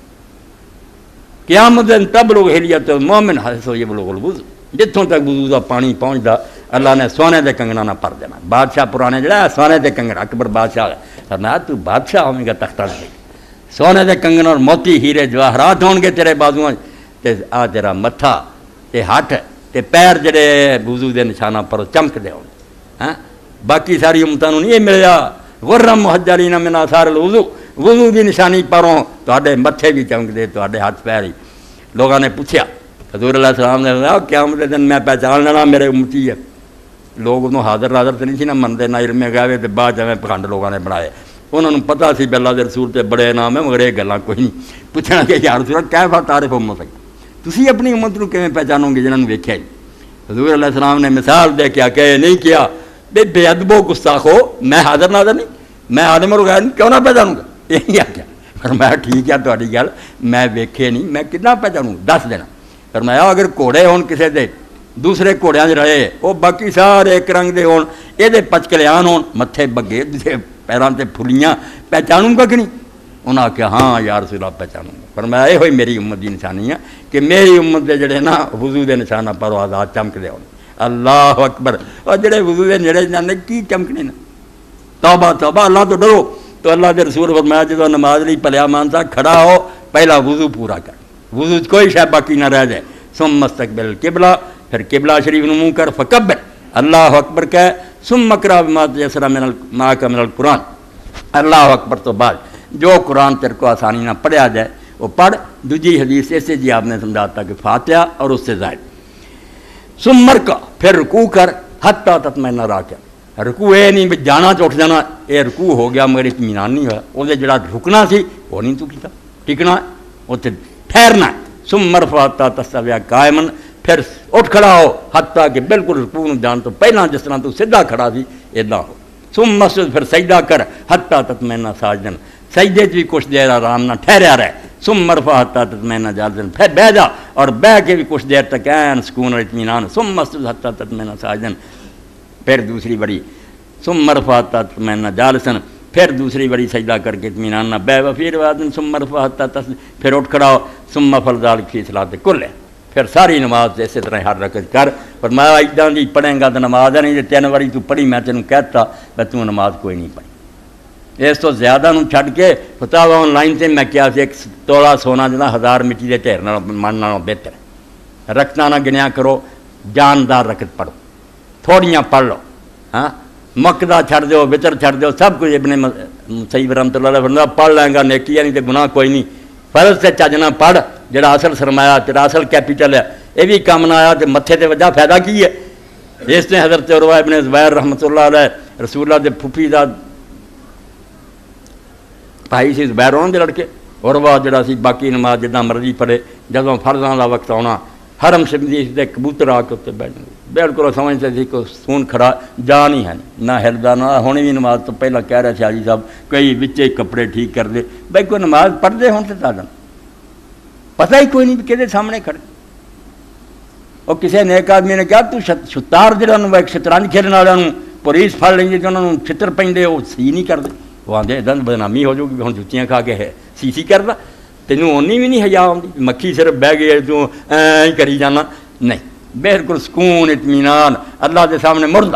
قیامت دن تبلغ حلیت المومن حیث یبلغ الوضو جتوں تک وضو دا پانی پہنچدا اللہ نے سونے دے کنگنا نہ پر دینا بادشاہ پرانے جڑا سونے دے کنگن اکبر بادشاہ فرمایا تو بادشاہ ہویں گا تختہ دے سونے دے کنگن اور موتی ہیرے جواہرات ہون گے تیرے بازوؤں تے آ تیرا متھا تے ہاتھ تے پیر جڑے وضو دے نشانہ پر چمک دے ہون ہاں باقی ساری امتاں نوں نہیں ملیا غرم محجلین من آثار الوضو وضو دی نشانی پروں تواڈے متھے بھی چمک دے تواڈے ہاتھ پیر ہی لوگوں نے پوچھا حضور علیہ السلام نے کہا قیامت دے دن میں پہچان لینا میرے امتی ہے لوگ انہوں حاضر ناظر تے نہیں سی نہ منتے نہ علم گاوے تے بعد میں پکھنڈ لوگوں نے بنائے انہوں نے پتہ سی کہ اللہ دے رسول تے بڑے نام ہے مگر یہ گلاں کوئی نہیں پوچھنا کہ یا رسول کیفا تعریف امت تسی اپنی امت نوں کیویں پہچانو گے جنہاں نوں ویکھیا ہی حضور علیہ السلام نے مثال دے کے کہ نہیں کیا بے ادب و گستاخ ہو میں حاضر ناظر نہیں میں عالم اور غیر کیوں نہ پہچانوں گا یہی آخیا فرمایا ٹھیک ہے تہاڈی گل میں ویکھے نہیں میں کتنا پہچانوں دس دینا فرمایا اگر گھوڑے ہون کسے دے دوسرے گھوڑیاں دے رہے وہ باقی سارے ایک رنگ دے ہون یہ پچکلیان ہون متھے بگے پیراں تے پھلیاں پہچانوں گا کہ نہیں انہاں آخیا ہاں یا رسول اللہ پہچانوں گا فرمایا یہ ہوئی میری امت دی نشانی ہے کہ میری امت دے جڑے نا وضو دے نشانہ پر آزاد چمک دے ہون اللہ اکبر اور جڑے وضو دے نیڑے جانے کی چمکنے نا توبہ توبہ اللہ تو ڈرو تو اللہ کے رسول فرمایا جدو نماز لی پلیا مانسا کھڑا ہو پہلا وضو پورا کر وضو کوئی شے باقی نہ رہ جائے ثم مستقبل قبلہ پھر قبلہ شریف نو منہ کر فکبر اللہ اکبر کہہ ثم اقرأ بما تيسر معك من القرآن اللہ اکبر تو بعد جو قرآن تیرے کو آسانی نہ پڑھیا جائے وہ پڑھ دوجی حدیث ایسے جی آپ نے سمجھاتا کہ فاتحہ اور اس سے زائد ثم مرکع پھر رکوع کر حتی تطمئن راکع رکوع یہ نہیں جانا تو اٹھ جانا یہ رکوع ہو گیا مگر اطمینان نہیں ہوا وہ جڑا رکنا سی وہ نہیں تو کیتا ٹکنا ہے اتنے ٹھہرنا ہے ثم ارفع حتی تستوی قائما پھر اٹھ کھڑا ہو حتیٰ کہ بالکل رکوع نو جان تو پہلا جس طرح تو سیدھا کھڑا سی ادا ہو ثم مسجد پھر سجدہ کر حتیٰ تطمئن ساجدن سجدے بھی کچھ دیر آرام نہ ٹھہریا رہے ثم ارفع حتیٰ تطمئن جالسا پھر بیٹھ جا اور بیٹھ کے بھی کچھ دیر تک عین سکون اور اطمینان ثم مسجد حتیٰ تطمئن ساجدن پھر دوسری بڑی ثم ارفع حتیٰ تطمئن جالسا پھر دوسری بڑی سجدہ کر کے اطمینان نہ بے وفیر وادن ثم ارفع حتیٰ پھر اٹھ کھڑا ہو ثم افعل ذلک فی صلاۃ کلہ پھر ساری نماز اسی طرح ہر رکعت کر فرمایا اِداں دی پڑھیں گا تو نماز ہے نہیں تین واری تو پڑھی میں تینوں کہتا کہ تو نماز کوئی نہیں پڑھی اس تو زیادہ نوں چھڈ کے فتاوا آن لائن سے میں کیا ایک تولا سونا جنا 1000 مٹی دے ڈھیر نال من نالوں بہتر رکھنا نہ گنیا کرو جاندار رکعت پڑھو تھوڑیاں پڑھ لو ہاں مکدا چھڑ دیو وطر چھڑ دیو سب کچھ ابن سید رحمۃ اللہ علیہ فرمایا پڑھ لیں گا نیکی ہے نہیں تے گناہ کوئی نہیں فرض سے چجنا پڑھ جڑا اصل سرمایہ تیرا اصل کیپیٹل ہے یہ بھی کام نہ آیا تو متھے تے وجہ فائدہ کی ہے اس نے حضرت عروہ ابن زبیر رحمۃ اللہ علیہ رسول اللہ دے پھپھی دا بھائی سی زبیر ہونے دے لڑکے عروہ جڑا سی باقی نماز جداں مرضی پڑھے جدوں فرضاں دا وقت آنا حرم شریف دے کبوتر آ کے اتنے بیٹھ بالکل سمجھتے تھے کہ سون کھڑا جان ہی ہے نہ ہلدا نہ ہونے بھی نماز تو پہلے کہہ رہے تھے حاجی صاحب کئی بچے کپڑے ٹھیک کر دے بھائی کوئی نماز پڑھ دے ہوں تو تعلیم پتہ ہی کوئی نہیں کہ سامنے کھڑے اور کسی نیک آدمی نے کہا تو شتار جہاں ایک شطرنج کھیلنے والوں پولیس پھڑ لیں گے تو انہوں نے چھتر پہ وہ سی نہیں کرتے وہ آدھے ادھر بدنامی ہو جائے گی ہوں جتیاں کھا کے ہے سی کرتا تینوں اونی بھی نہیں حیا آتی مکھی صرف بہ گئی تو ہی کری جانا نہیں بالکل سکون اطمینان اللہ کے سامنے مردہ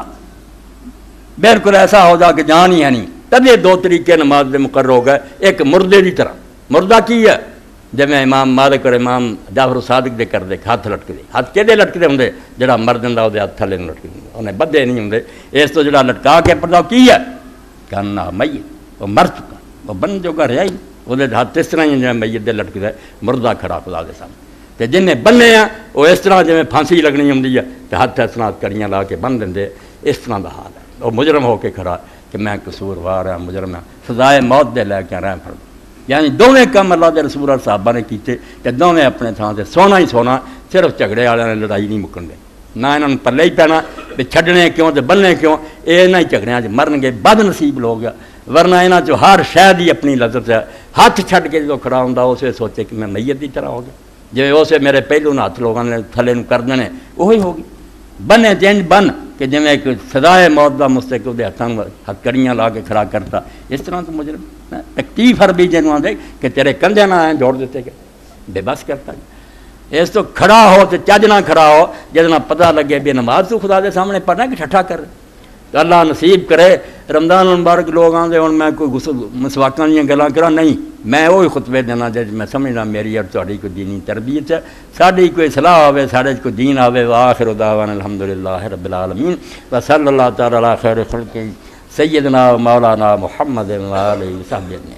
بالکل ایسا ہو جا کہ جان ہی ہے نہیں تب یہ دو طریقے نماز دے مقرر ہو گئے ایک مردے کی طرح مردہ کی ہے جب میں امام مالک اور امام جعفر صادق دے کر دے ہاتھ لٹک دے ہاتھ کہ لٹکتے ہوں جہاں مرد ہوں وہ ہاتھ تھلے لٹکتے انہیں بدھے نہیں ہوں اس تو جڑا لٹکا کے پڑھتا کی ہے کہنا میت وہ مر چکا وہ بن جو کا رہا ہی وہ ہاتھ اس طرح ہی جب میت دے لٹکتا ہے مردہ کھڑا خدا کے سامنے تو جن بننے ہیں وہ اس طرح جی پھانسی لگنی ہوں تو ہاتھ اس طرح کڑیاں لا کے بن دیں اس طرح کا حال ہے وہ مجرم ہو کے کھڑا کہ میں قصوروار ہاں مجرم ہاں سزائے موت دے لے کے رہ پڑ یعنی دونوں کام اللہ دے رسول اور صحابہ نے کیتے کہ دونوں اپنے تھان سے سونا ہی سونا صرف جھگڑے والوں نے لڑائی نہیں مکن دے نہ انہوں نے پلے ہی پینا بھی چھڈنے کیوں تو بننے کیوں یہ نہ ہی جھگڑیاں مرن گے بد نصیب لوگ ورنہ یہاں چو ہر شاید ہی اپنی لذت ہے ہاتھ چھڈ کے جو کھڑا ہوں اسے سوچے کہ میں میت کی طرح ہو گیا جی اسے میرے پہلو نہ ہاتھ لوگوں نے تھلے کر دینے وہی ہوگی بنے چینج بن کہ جی ایک سزائے موت کا مستق وہ ہاتھوں ہاتھ کڑیاں لا کے کھڑا کرتا اس طرح تو مجرم تکلیف ہر بھی جنوب آدھے کہ تیرے کندھے نہ آئیں جوڑ دیتے گئے بے بس کرتا اس تو کھڑا ہو تو چج نہ کھڑا ہو جتنا پتہ لگے بھی نماز تو خدا دے سامنے پڑھنا کہ ٹھٹھا کر تو اللہ نصیب کرے رمضان المبارک لوگ آتے ہوں میں کوئی مسواقاں دیا گلاں کرا نہیں میں وہی خطبے دینا جی میں سمجھنا میری اور تاری کوئی دینی تربیت ہے ساری کوئی صلاح ہوے سارے کوئی دین آوے وآخر دعوانا الحمدللہ رب العالمین وصلی اللہ تعالی علی خیر خلق سیدنا و مولانا محمد وآلہ وصحبہ اجمعین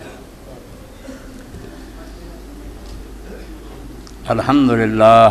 الحمدللہ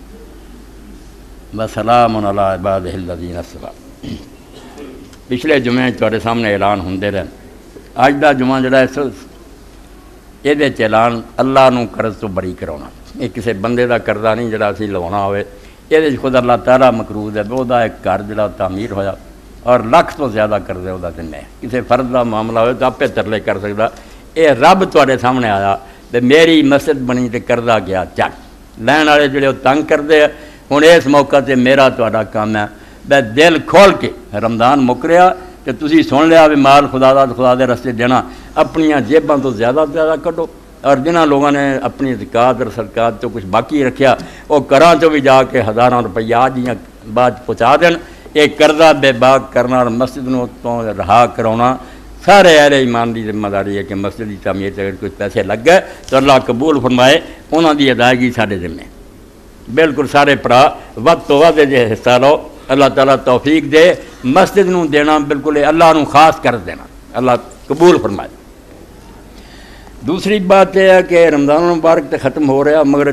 وسلام علی عبادہ الذین اصطفیٰ پچھلے جمعے تھوڑے سامنے اعلان ہوندے رہے اج دا جمعہ جڑا ہے یہ اعلان اللہ نو قرض تو بری کراؤنا یہ کسی بندے دا قرضہ نہیں جڑا اسی لوانا ہوئے یہ خود اللہ تعالیٰ مقروض ہے وہ ایک گھر جڑا تعمیر ہویا اور لاکھ تو زیادہ قرضے وہ دن ہے کسی فرد دا معاملہ ہوئے تو آپ ترلے کر سکتا یہ رب تھوڑے سامنے آیا تو میری مسجد بنی تو قرضہ گیا چک لین والے جڑے وہ تنگ کرتے ہوں اس موقع سے میرا تھوڑا کام ہے میں دل کھول کے رمضان مک رہا کہ تسی سن لیا بھی مال خدا دے رستے دینا اپنیاں جیباں تو زیادہ کٹو اور جنہاں لوگوں نے اپنی زکات اور صدقات تو کچھ باقی رکھیا وہ گھراں چوں بھی جا کے ہزاراں روپیہ آج یا بعد پہنچا دین یہ قرضہ بے باک کرنا اور مسجد نو تو رہا کراؤنا سارے اہل ایمان کی ذمہ داری ہے کہ مسجد کی تعمیر سے اگر کچھ پیسے لگ گئے تو اللہ قبول فرمائے انہوں کی ادائیگی سارے ذمے بالکل سارے پڑا ود تو ود جے حصہ لو اللہ تعالیٰ توفیق دے مسجد نو دینا بالکل اللہ نو خاص کر دینا اللہ قبول فرمائے دوسری بات یہ ہے کہ رمضان المبارک تو ختم ہو رہا مگر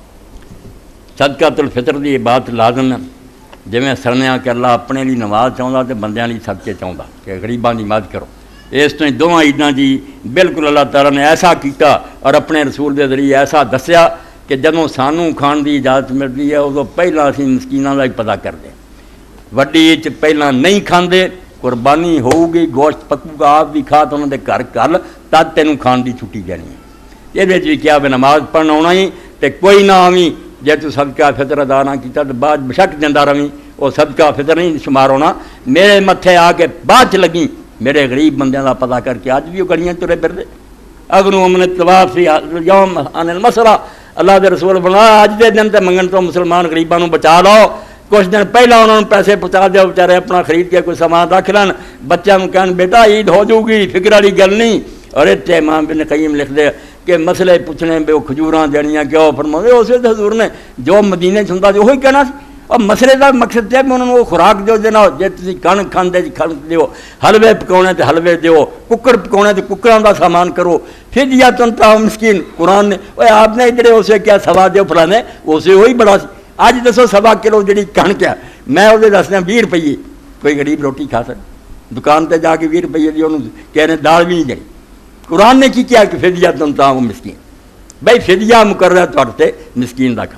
صدقۃ الفطر دی بات لازم ہے جی میں سرنے کہ اللہ اپنے لیے نماز چاہتا تو بندیاں لیے صدقے چاہتا کہ غریباں دی مدد کرو اس تو دونوں عیداں جی بالکل اللہ تعالیٰ نے ایسا کیتا اور اپنے رسول دے ذریعے ایسا دسیا کہ جدوں سانوں کھان دی اجازت ملتی ہے ادو پہلا اسی مسکیناں دا ہی پتہ کر دیں وڈی پہلا نہیں کھاندے قربانی ہوگی گوشت پکوگا آپ بھی کھا تو انہوں دے گھر کل تد تینوں کھان دی چھٹی دینی ہے یہ بھی کیا بھی نماز پڑھنا ہونا ہی تو کوئی نہ آویں جے تو صدقہ فطر ادا نہ کیتا تو بعد بشک دیندہ رویں وہ صدقہ فطر نہیں شمار ہونا میرے متھے آ کے بعد لگیں میرے غریب بندیاں دا پتہ کر کے آج بھی وہ گڑیاں ترے پھردے اگنو امن طواف فی یوم عن المسرہ اللہ دے رسول بنا اج دے دن تے منگن تو مسلمان غریباں نو بچا لو کچھ دن پہلا انہوں نے پیسے پہنچا دیا بیچارے اپنا خرید کے کوئی سامان رکھ لین بچوں کو کہن بیٹا عید ہو جائے گی فکر والی گل نہیں اور اتنے امام ابن قیم لکھ دے کہ مسئلے پوچھنے بھی وہ کھجوراں دینیاں کیوں فرماؤ اس وقت حضور نے جو مدینے چنتا جو وہی کہنا اور مسئلے کا مقصد ہے کہ انہوں نے وہ خوراک دو دینا جی تھی کن کھانے کھان دیو حلوے پکاؤنے تو حلوے دیو ککڑ پکاؤنے تو ککڑوں کا سامان کرو پھر یا تنتا مسکین قرآن نے آپ نے ادھر اسے کیا سوا دیو فلانے اسے وہی بڑا سی اج دسو 1.25 کلو جی کنک ہے میں وہ دسنا 20 روپیے کوئی غریب روٹی کھا سکتا دکان تے جا کے 20 روپیے دی انہوں کہہ رہے دال بھی نہیں جڑی قرآن نے کی کیا کہ فدیہ تنتا وہ مسکین بھائی فدیہ مقرر طور سے مسکین کا کھانا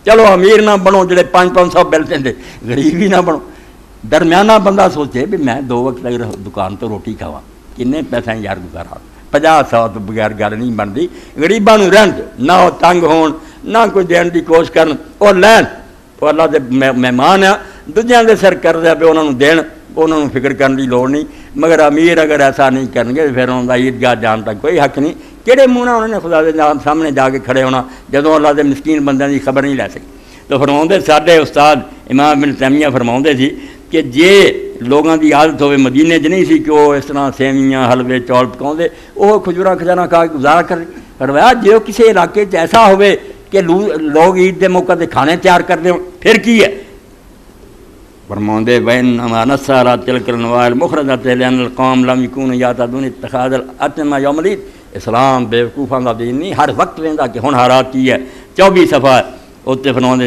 چلو امیر نہ بنو جڑے 500 بل دیں، غریب ہی نہ بنو، درمیانہ بندہ سوچے بھی میں 2 وقت اگر دکان تو روٹی کھاواں کنے پیسے یار گزارا، 50-100 تو بغیر گل نہیں بنتی، غریباں نوں رہن دو، نہ وہ تنگ ہون نہ کوئی دین کی کوشش کرن، وہ لین، وہ اللہ دے مہمان آ، دوجیاں دے سر کر دیا پہ انہوں نے دین، انہوں نے فکر کرنے کی لوڑ نہیں، مگر امیر اگر ایسا نہیں کریں گے پھر انہوں کا عیدگاہ جان تک کوئی حق نہیں، کہڑے منہ انہوں نے خدا دے سامنے جا کے کھڑے ہونا جدوں اللہ دے مسکین بندیاں دی خبر نہیں لے سکے۔ تو فرماؤندے ساڈے استاد امام ابن تیمیہ فرماؤندے سی کہ جے لوگاں دی عادت ہوئے مدینے چ نہیں سی کہ وہ اس طرح سیویاں حلوے چول پکاؤندے، وہ کھجوراں کھجاراں کھا کے گزارا کر، فرمایا جے کسی علاقے چ ایسا ہوئے کہ لوگ عید دے موقع تے کھانے تیار کرتے ہوں پھر کی ہے؟ فرماؤندے وَإِنَّمَا نَصَّارَ تِلْكَ الْنَوَائِلِ الْمُخْرَجَةِ لِأَنَّ الْقَوْمَ لَمْ يَكُونُوا يَعْتَادُونَ اتِّخَاذَ الْأَطْعِمَةِ يَوْمَ الْعِيدِ۔ اسلام بیوقوفاں دا دین نہیں، ہر وقت ویندا کہ ہن حالات کی ہے۔ 24 صفحہ اتنے فرماؤندے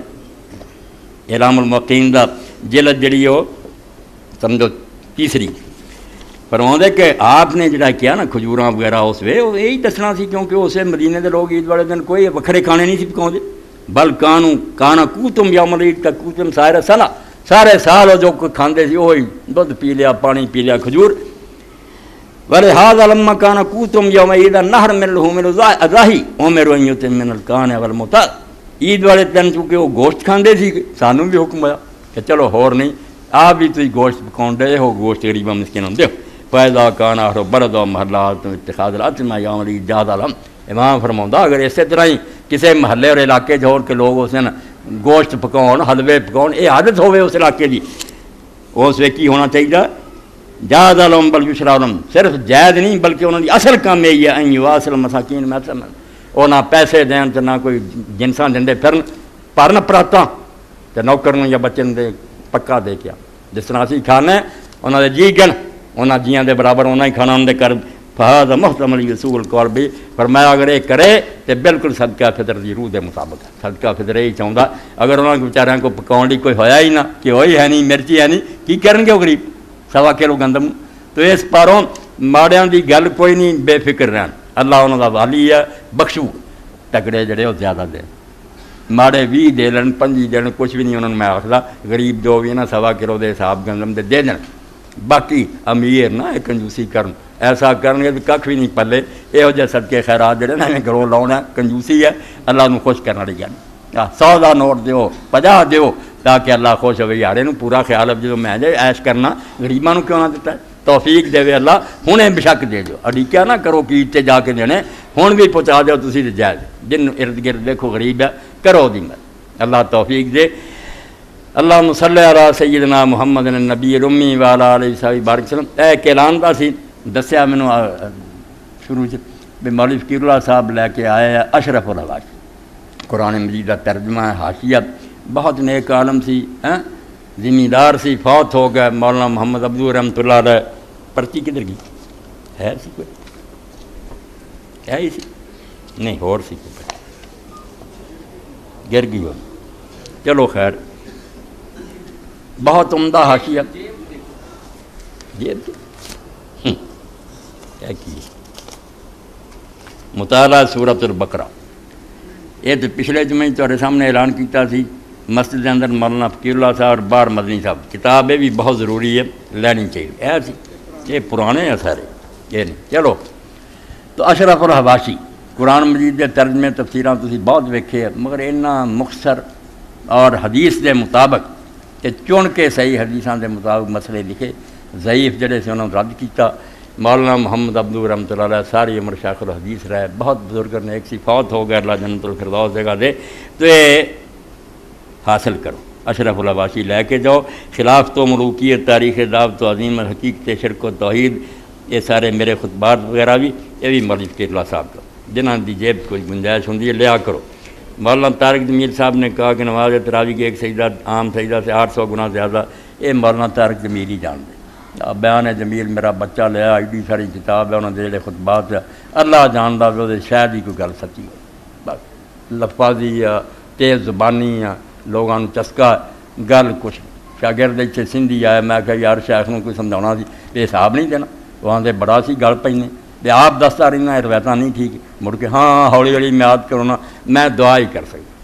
اعلام الموقعین دا جلد جڑی ہو سمجھو 3 فرماؤندے کہ آپ نے جڑا کیا نا کھجوراں وغیرہ اس وے وہ یہی دسنا سی کیونکہ اسے مدینے دے لوگ عید والے دن کوئی وکھرے کھانے نہیں سی پکاؤندے، بل کانا کوتم یوم العید کا کوتم سائر سلا، سارے سال جو کوئی کھاندے سی وہی دودھ پی لیا، پانی پی لیا، کھجور۔ وَلِهَذَا لَمَّا كَانَ كُوتُمْ يَوْمَ عِيدٍ النَّهْرُ مِنْ لُحُومِ الْأَضَاحِي أُمِرُوا أَنْ يُطْعِمُوا مِنَ الْكَانِ وَالْمُعْتَادِ۔ عید والے دن چونکہ وہ گوشت کھاندے سی، سانوں بھی حکم ہوا کہ چلو ہور نہیں آپ بھی تھی گوشت پکاؤن دے ہو، گوشت غریباں مسکیناں دیو۔ فَإِذَا كَانَ أَهْلُ الْبَلَدِ وَمَحَلَّاتُ اتِّخَاذِ الْأَطْعِمَةِ يَوْمَ الْعِيدِ جَازَ لَهُمْ۔ امام فرماؤندا اگر اسی طرح ہی کسی محلے اور علاقے چھوڑ کے لوگ اس دن گوشت پکاؤن، حلوے پکاؤن، یہ عادت ہوئے اس علاقے دی، اس وے کی ہونا چاہیے؟ جاز لهم بل یشرع لهم، صرف جائز نہیں بلکہ انہوں نے اصل کام یہی ہے ان یواصل المساکین مثلا، وہ نہ پیسے دین تو نہ کوئی جنساں دیں پھرن پرن پراتا تو نوکر یا بچے دے پکا دے کیا جس طرح اسی کھانا ہے انہوں نے جی گن انہوں جیاں دے برابر انہوں ہی کھانا انہوں نے کر فہذا محتمل رسول قول بھی فرمایا اگر یہ کرے تو بالکل صدقہ فطر دی روح دے مطابق ہے، صدقہ فطر یہی چاہتا اگر انہوں نے بیچاروں کو پکاؤن دی کوئی ہویا ہی نہ کہ وہی ہے نہیں مرچی ہے نہیں کی کرن گے وہ غریب 1.25 کلو گندم، تو اس پاروں ماڑیاں دی گل کوئی نہیں، بے فکر رہن، اللہ انہوں دا والی ہے، بخشو تکڑے جڑے وہ زیادہ دے، ماڑے 20 دے لن 5 دے لن کچھ بھی نہیں انہوں نے میں آخلا غریب دو بھی نا 1.25 کلو دے حساب گندم دے دے دن، باقی امیر نہ کنجوسی کرن، ایسا کرن گے تو کھ بھی نہیں پلے، یہو جہ صدقے خیرات جڑے نا گھروں لاؤنا کنجوسی ہے، اللہ نو خوش کرنا رہی گل 100 دا نوٹ دیو 50 دیو تاکہ اللہ خوش ہوئے، یارے نو پورا خیال ہے جو میں جائے عیش کرنا غریباں نو کیوں نہ دیتا ہے، توفیق دے اللہ ہنے بشک دے جو، اڈیکیا نہ کرو کہ تے جا کے دینے ہن بھی پہنچا دیو تسی تے جائز، جن ارد گرد دیکھو غریب ہے کرو دی مت، اللہ توفیق دے۔ اللہم صلی علی سیدنا محمد النبی الامی وعلی آلہ وصحبہ بارک وسلم۔ اے اعلان دا سی دسیا مینوں شروع چ بھی مولوی فقیر اللہ صاحب لے کے آئے ہیں اشرف الحواشی، قرآن مجید کا ترجمہ ہے، حاشیہ، بہت نیک عالم سی، زمیندار سی، فوت ہو گئے، مولانا محمد عبدو رحمۃ اللہ علیہ۔ پرچی کدھر گئی ہے سی کوئی ہے ہی سی نہیں ہور سی کوئی گر گئی ہو، چلو خیر، بہت عمدہ حاشیہ جیب کیا کی مطالعہ سورۃ البقرہ، یہ تو پچھلے جمعے تھوڑے سامنے اعلان کیتا سی مسجد کے اندر مولانا فقیر اللہ صاحب اور باہر مدنی صاحب، کتاب یہ بھی بہت ضروری ہے لینی چاہیے، ایسی یہ پرانے ہیں سارے یہ نہیں۔ چلو تو اشرف الحواشی قرآن مجید کے ترجمے تفسیراں تسی بہت ویکھے ہے، مگر اتنا مختصر اور حدیث کے مطابق کہ چن کے صحیح حدیثاں کے مطابق مسئلے لکھے، ضعیف جڑے سے انہوں نے رد کیتا۔ مولانا محمد عبدو رحمۃ اللہ علیہ ساری عمر شیخ الحدیث رہے، بہت بزرگ نے، ایک سی فوت ہو گئے، اللہ جنت الفردوس جگہ دے، تو یہ حاصل کرو، اشرف الحواشی لے کے جاؤ، خلافت و ملوکیت، تاریخ دعوت و عظیم الحقیقت، شرک و توحید، یہ سارے میرے خطبات وغیرہ بھی یہ بھی مولوی فقیر اللہ صاحب کا، جنہاں دی جیب کوئی گنجائش ہوندی ہے لیا کرو۔ مولانا طارق جمیل صاحب نے کہا کہ نماز تراوی کی ایک سجدہ عام سجدہ سے 800 گنا زیادہ، یہ مولانا طارق جمیل ہی جان دے، بیان جمیل میرا بچہ لیا، ایڈی ساری کتاب ہے، انہوں نے جڑے خطبات ہے، اللہ جاندا وہ شاید ہی کوئی گل سچی ہو، بس لفاظی یا تیز زبانی یا لوگوں چسکا گل کچھ شاگرد اتنے سندھی آیا، میں کہ یار شیخ نو کوئی سمجھانا سی، یہ حساب نہیں دینا، وہاں دے بڑا سی گل پینے آپ دستا رہنا روایتاں نہیں ٹھیک، مڑ کے ہاں ہولی ہولی میں یاد کرو نا، میں دعا ہی کر سکتا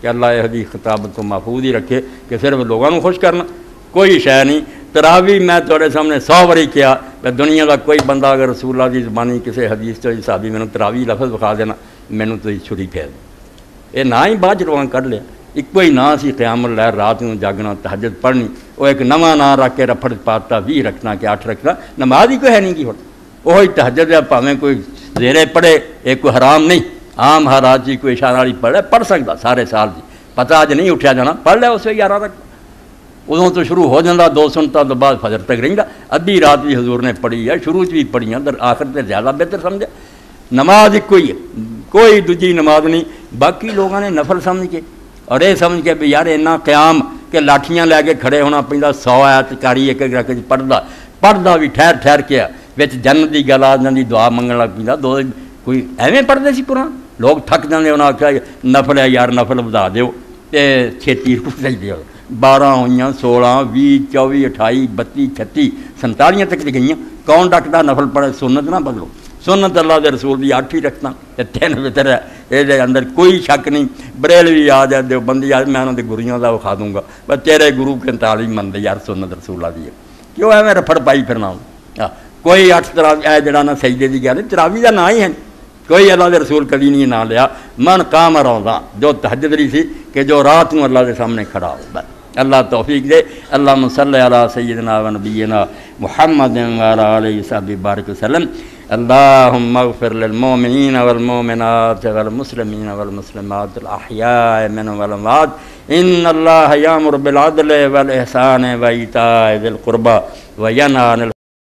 کہ اللہ یہ حدیث خطابت کو محفوظ ہی رکھے کہ صرف لوگوں کو خوش کرنا کوئی شے نہیں. تراوی میں تھوڑے سامنے 100 باری کیا کہ دنیا کا کوئی بندہ اگر رسول اللہ کی زبانی کسی حدیث تو صحابی میں تراوی لفظ بکھا دینا مینوں تو چھری پھیر یہ نہ ہی بعد چ کر لیا. ایک ہی نا سی قیام اللیل رات میں جاگنا تہجد پڑھنی وہ ایک نواں نا رکھ کے رفڑ پاتا 20 رکھنا کہ 8 رکھنا نماز ہی کوئی ہے نہیں کی ہو وہی تہجد ہے پاویں کوئی زیرے پڑھے ایک کوئی حرام نہیں عام ہر رات جی کوئی اشارہ والی پڑھے پڑھ سکتا سارے سال جی پتہ اج نہیں اٹھیا جانا پڑھ لیا اسے 11 تک ادوں تو شروع ہو جاتا 2 سنتوں تو بعد فجر تک رہتا ادھی رات بھی حضور نے پڑھی ہے شروع بھی پڑھی ہیں آخر سے زیادہ بہتر سمجھا. نماز ایک ہی ہے کوئی دوجی نماز نہیں. باقی لوگوں نے نفل سمجھ کے اور یہ سمجھ کے بھی یار اینا قیام کہ لاٹھیاں لے کے کھڑے ہونا پہ 100 آیت کاری ایک ایک رکھ پڑھتا بھی ٹھہر کے بچ جنت کی گل آ جاتی دعا منگن لگ پہ 2 کوئی ایویں پڑھتے سی قرآن لوگ تھک جاتے انہیں آخیا نفل ہے یار نفل ودا دیو تو چھتی چاہیے 12 ہوئی 16 20 24 28 32 36 47 تک گئی کون ڈاکٹر نفل پڑھے سنت نہ بدلو سنت اللہ دے رسول دی 8 ہی رکھنا 3 وطر ہے یہ اندر کوئی شک نہیں. بریلوی آ جائے دیوبندی آ میں انہوں نے گرویوں کا وکھا دوں گا بس تیرے گرو کے تعلیم منتے یار سنت رسول اللہ دی ہے کیوں ہے میں رفڑ پائی پھرنا ہوں کوئی 8 تراوی ہے جڑا نہ سجدے دی گل تراوی کا نا ہی ہے کوئی اللہ دے رسول کبھی نہیں نہ لیا من قام روضہ جو تہجد رہی سی کہ جو رات میں اللہ کے سامنے کھڑا ہو بس اللہ توفیق دے. اللہم صلی علی سیدنا و نبینا محمد وعلی آلہ وصحبہ بارک وسلم. اللہم اغفر للمؤمنین والمؤمنات والمسلمین والمسلمات الاحیاء منهم والاموات ان اللہ یامر بالعدل والاحسان وایتاء ذی القربى وینہی عن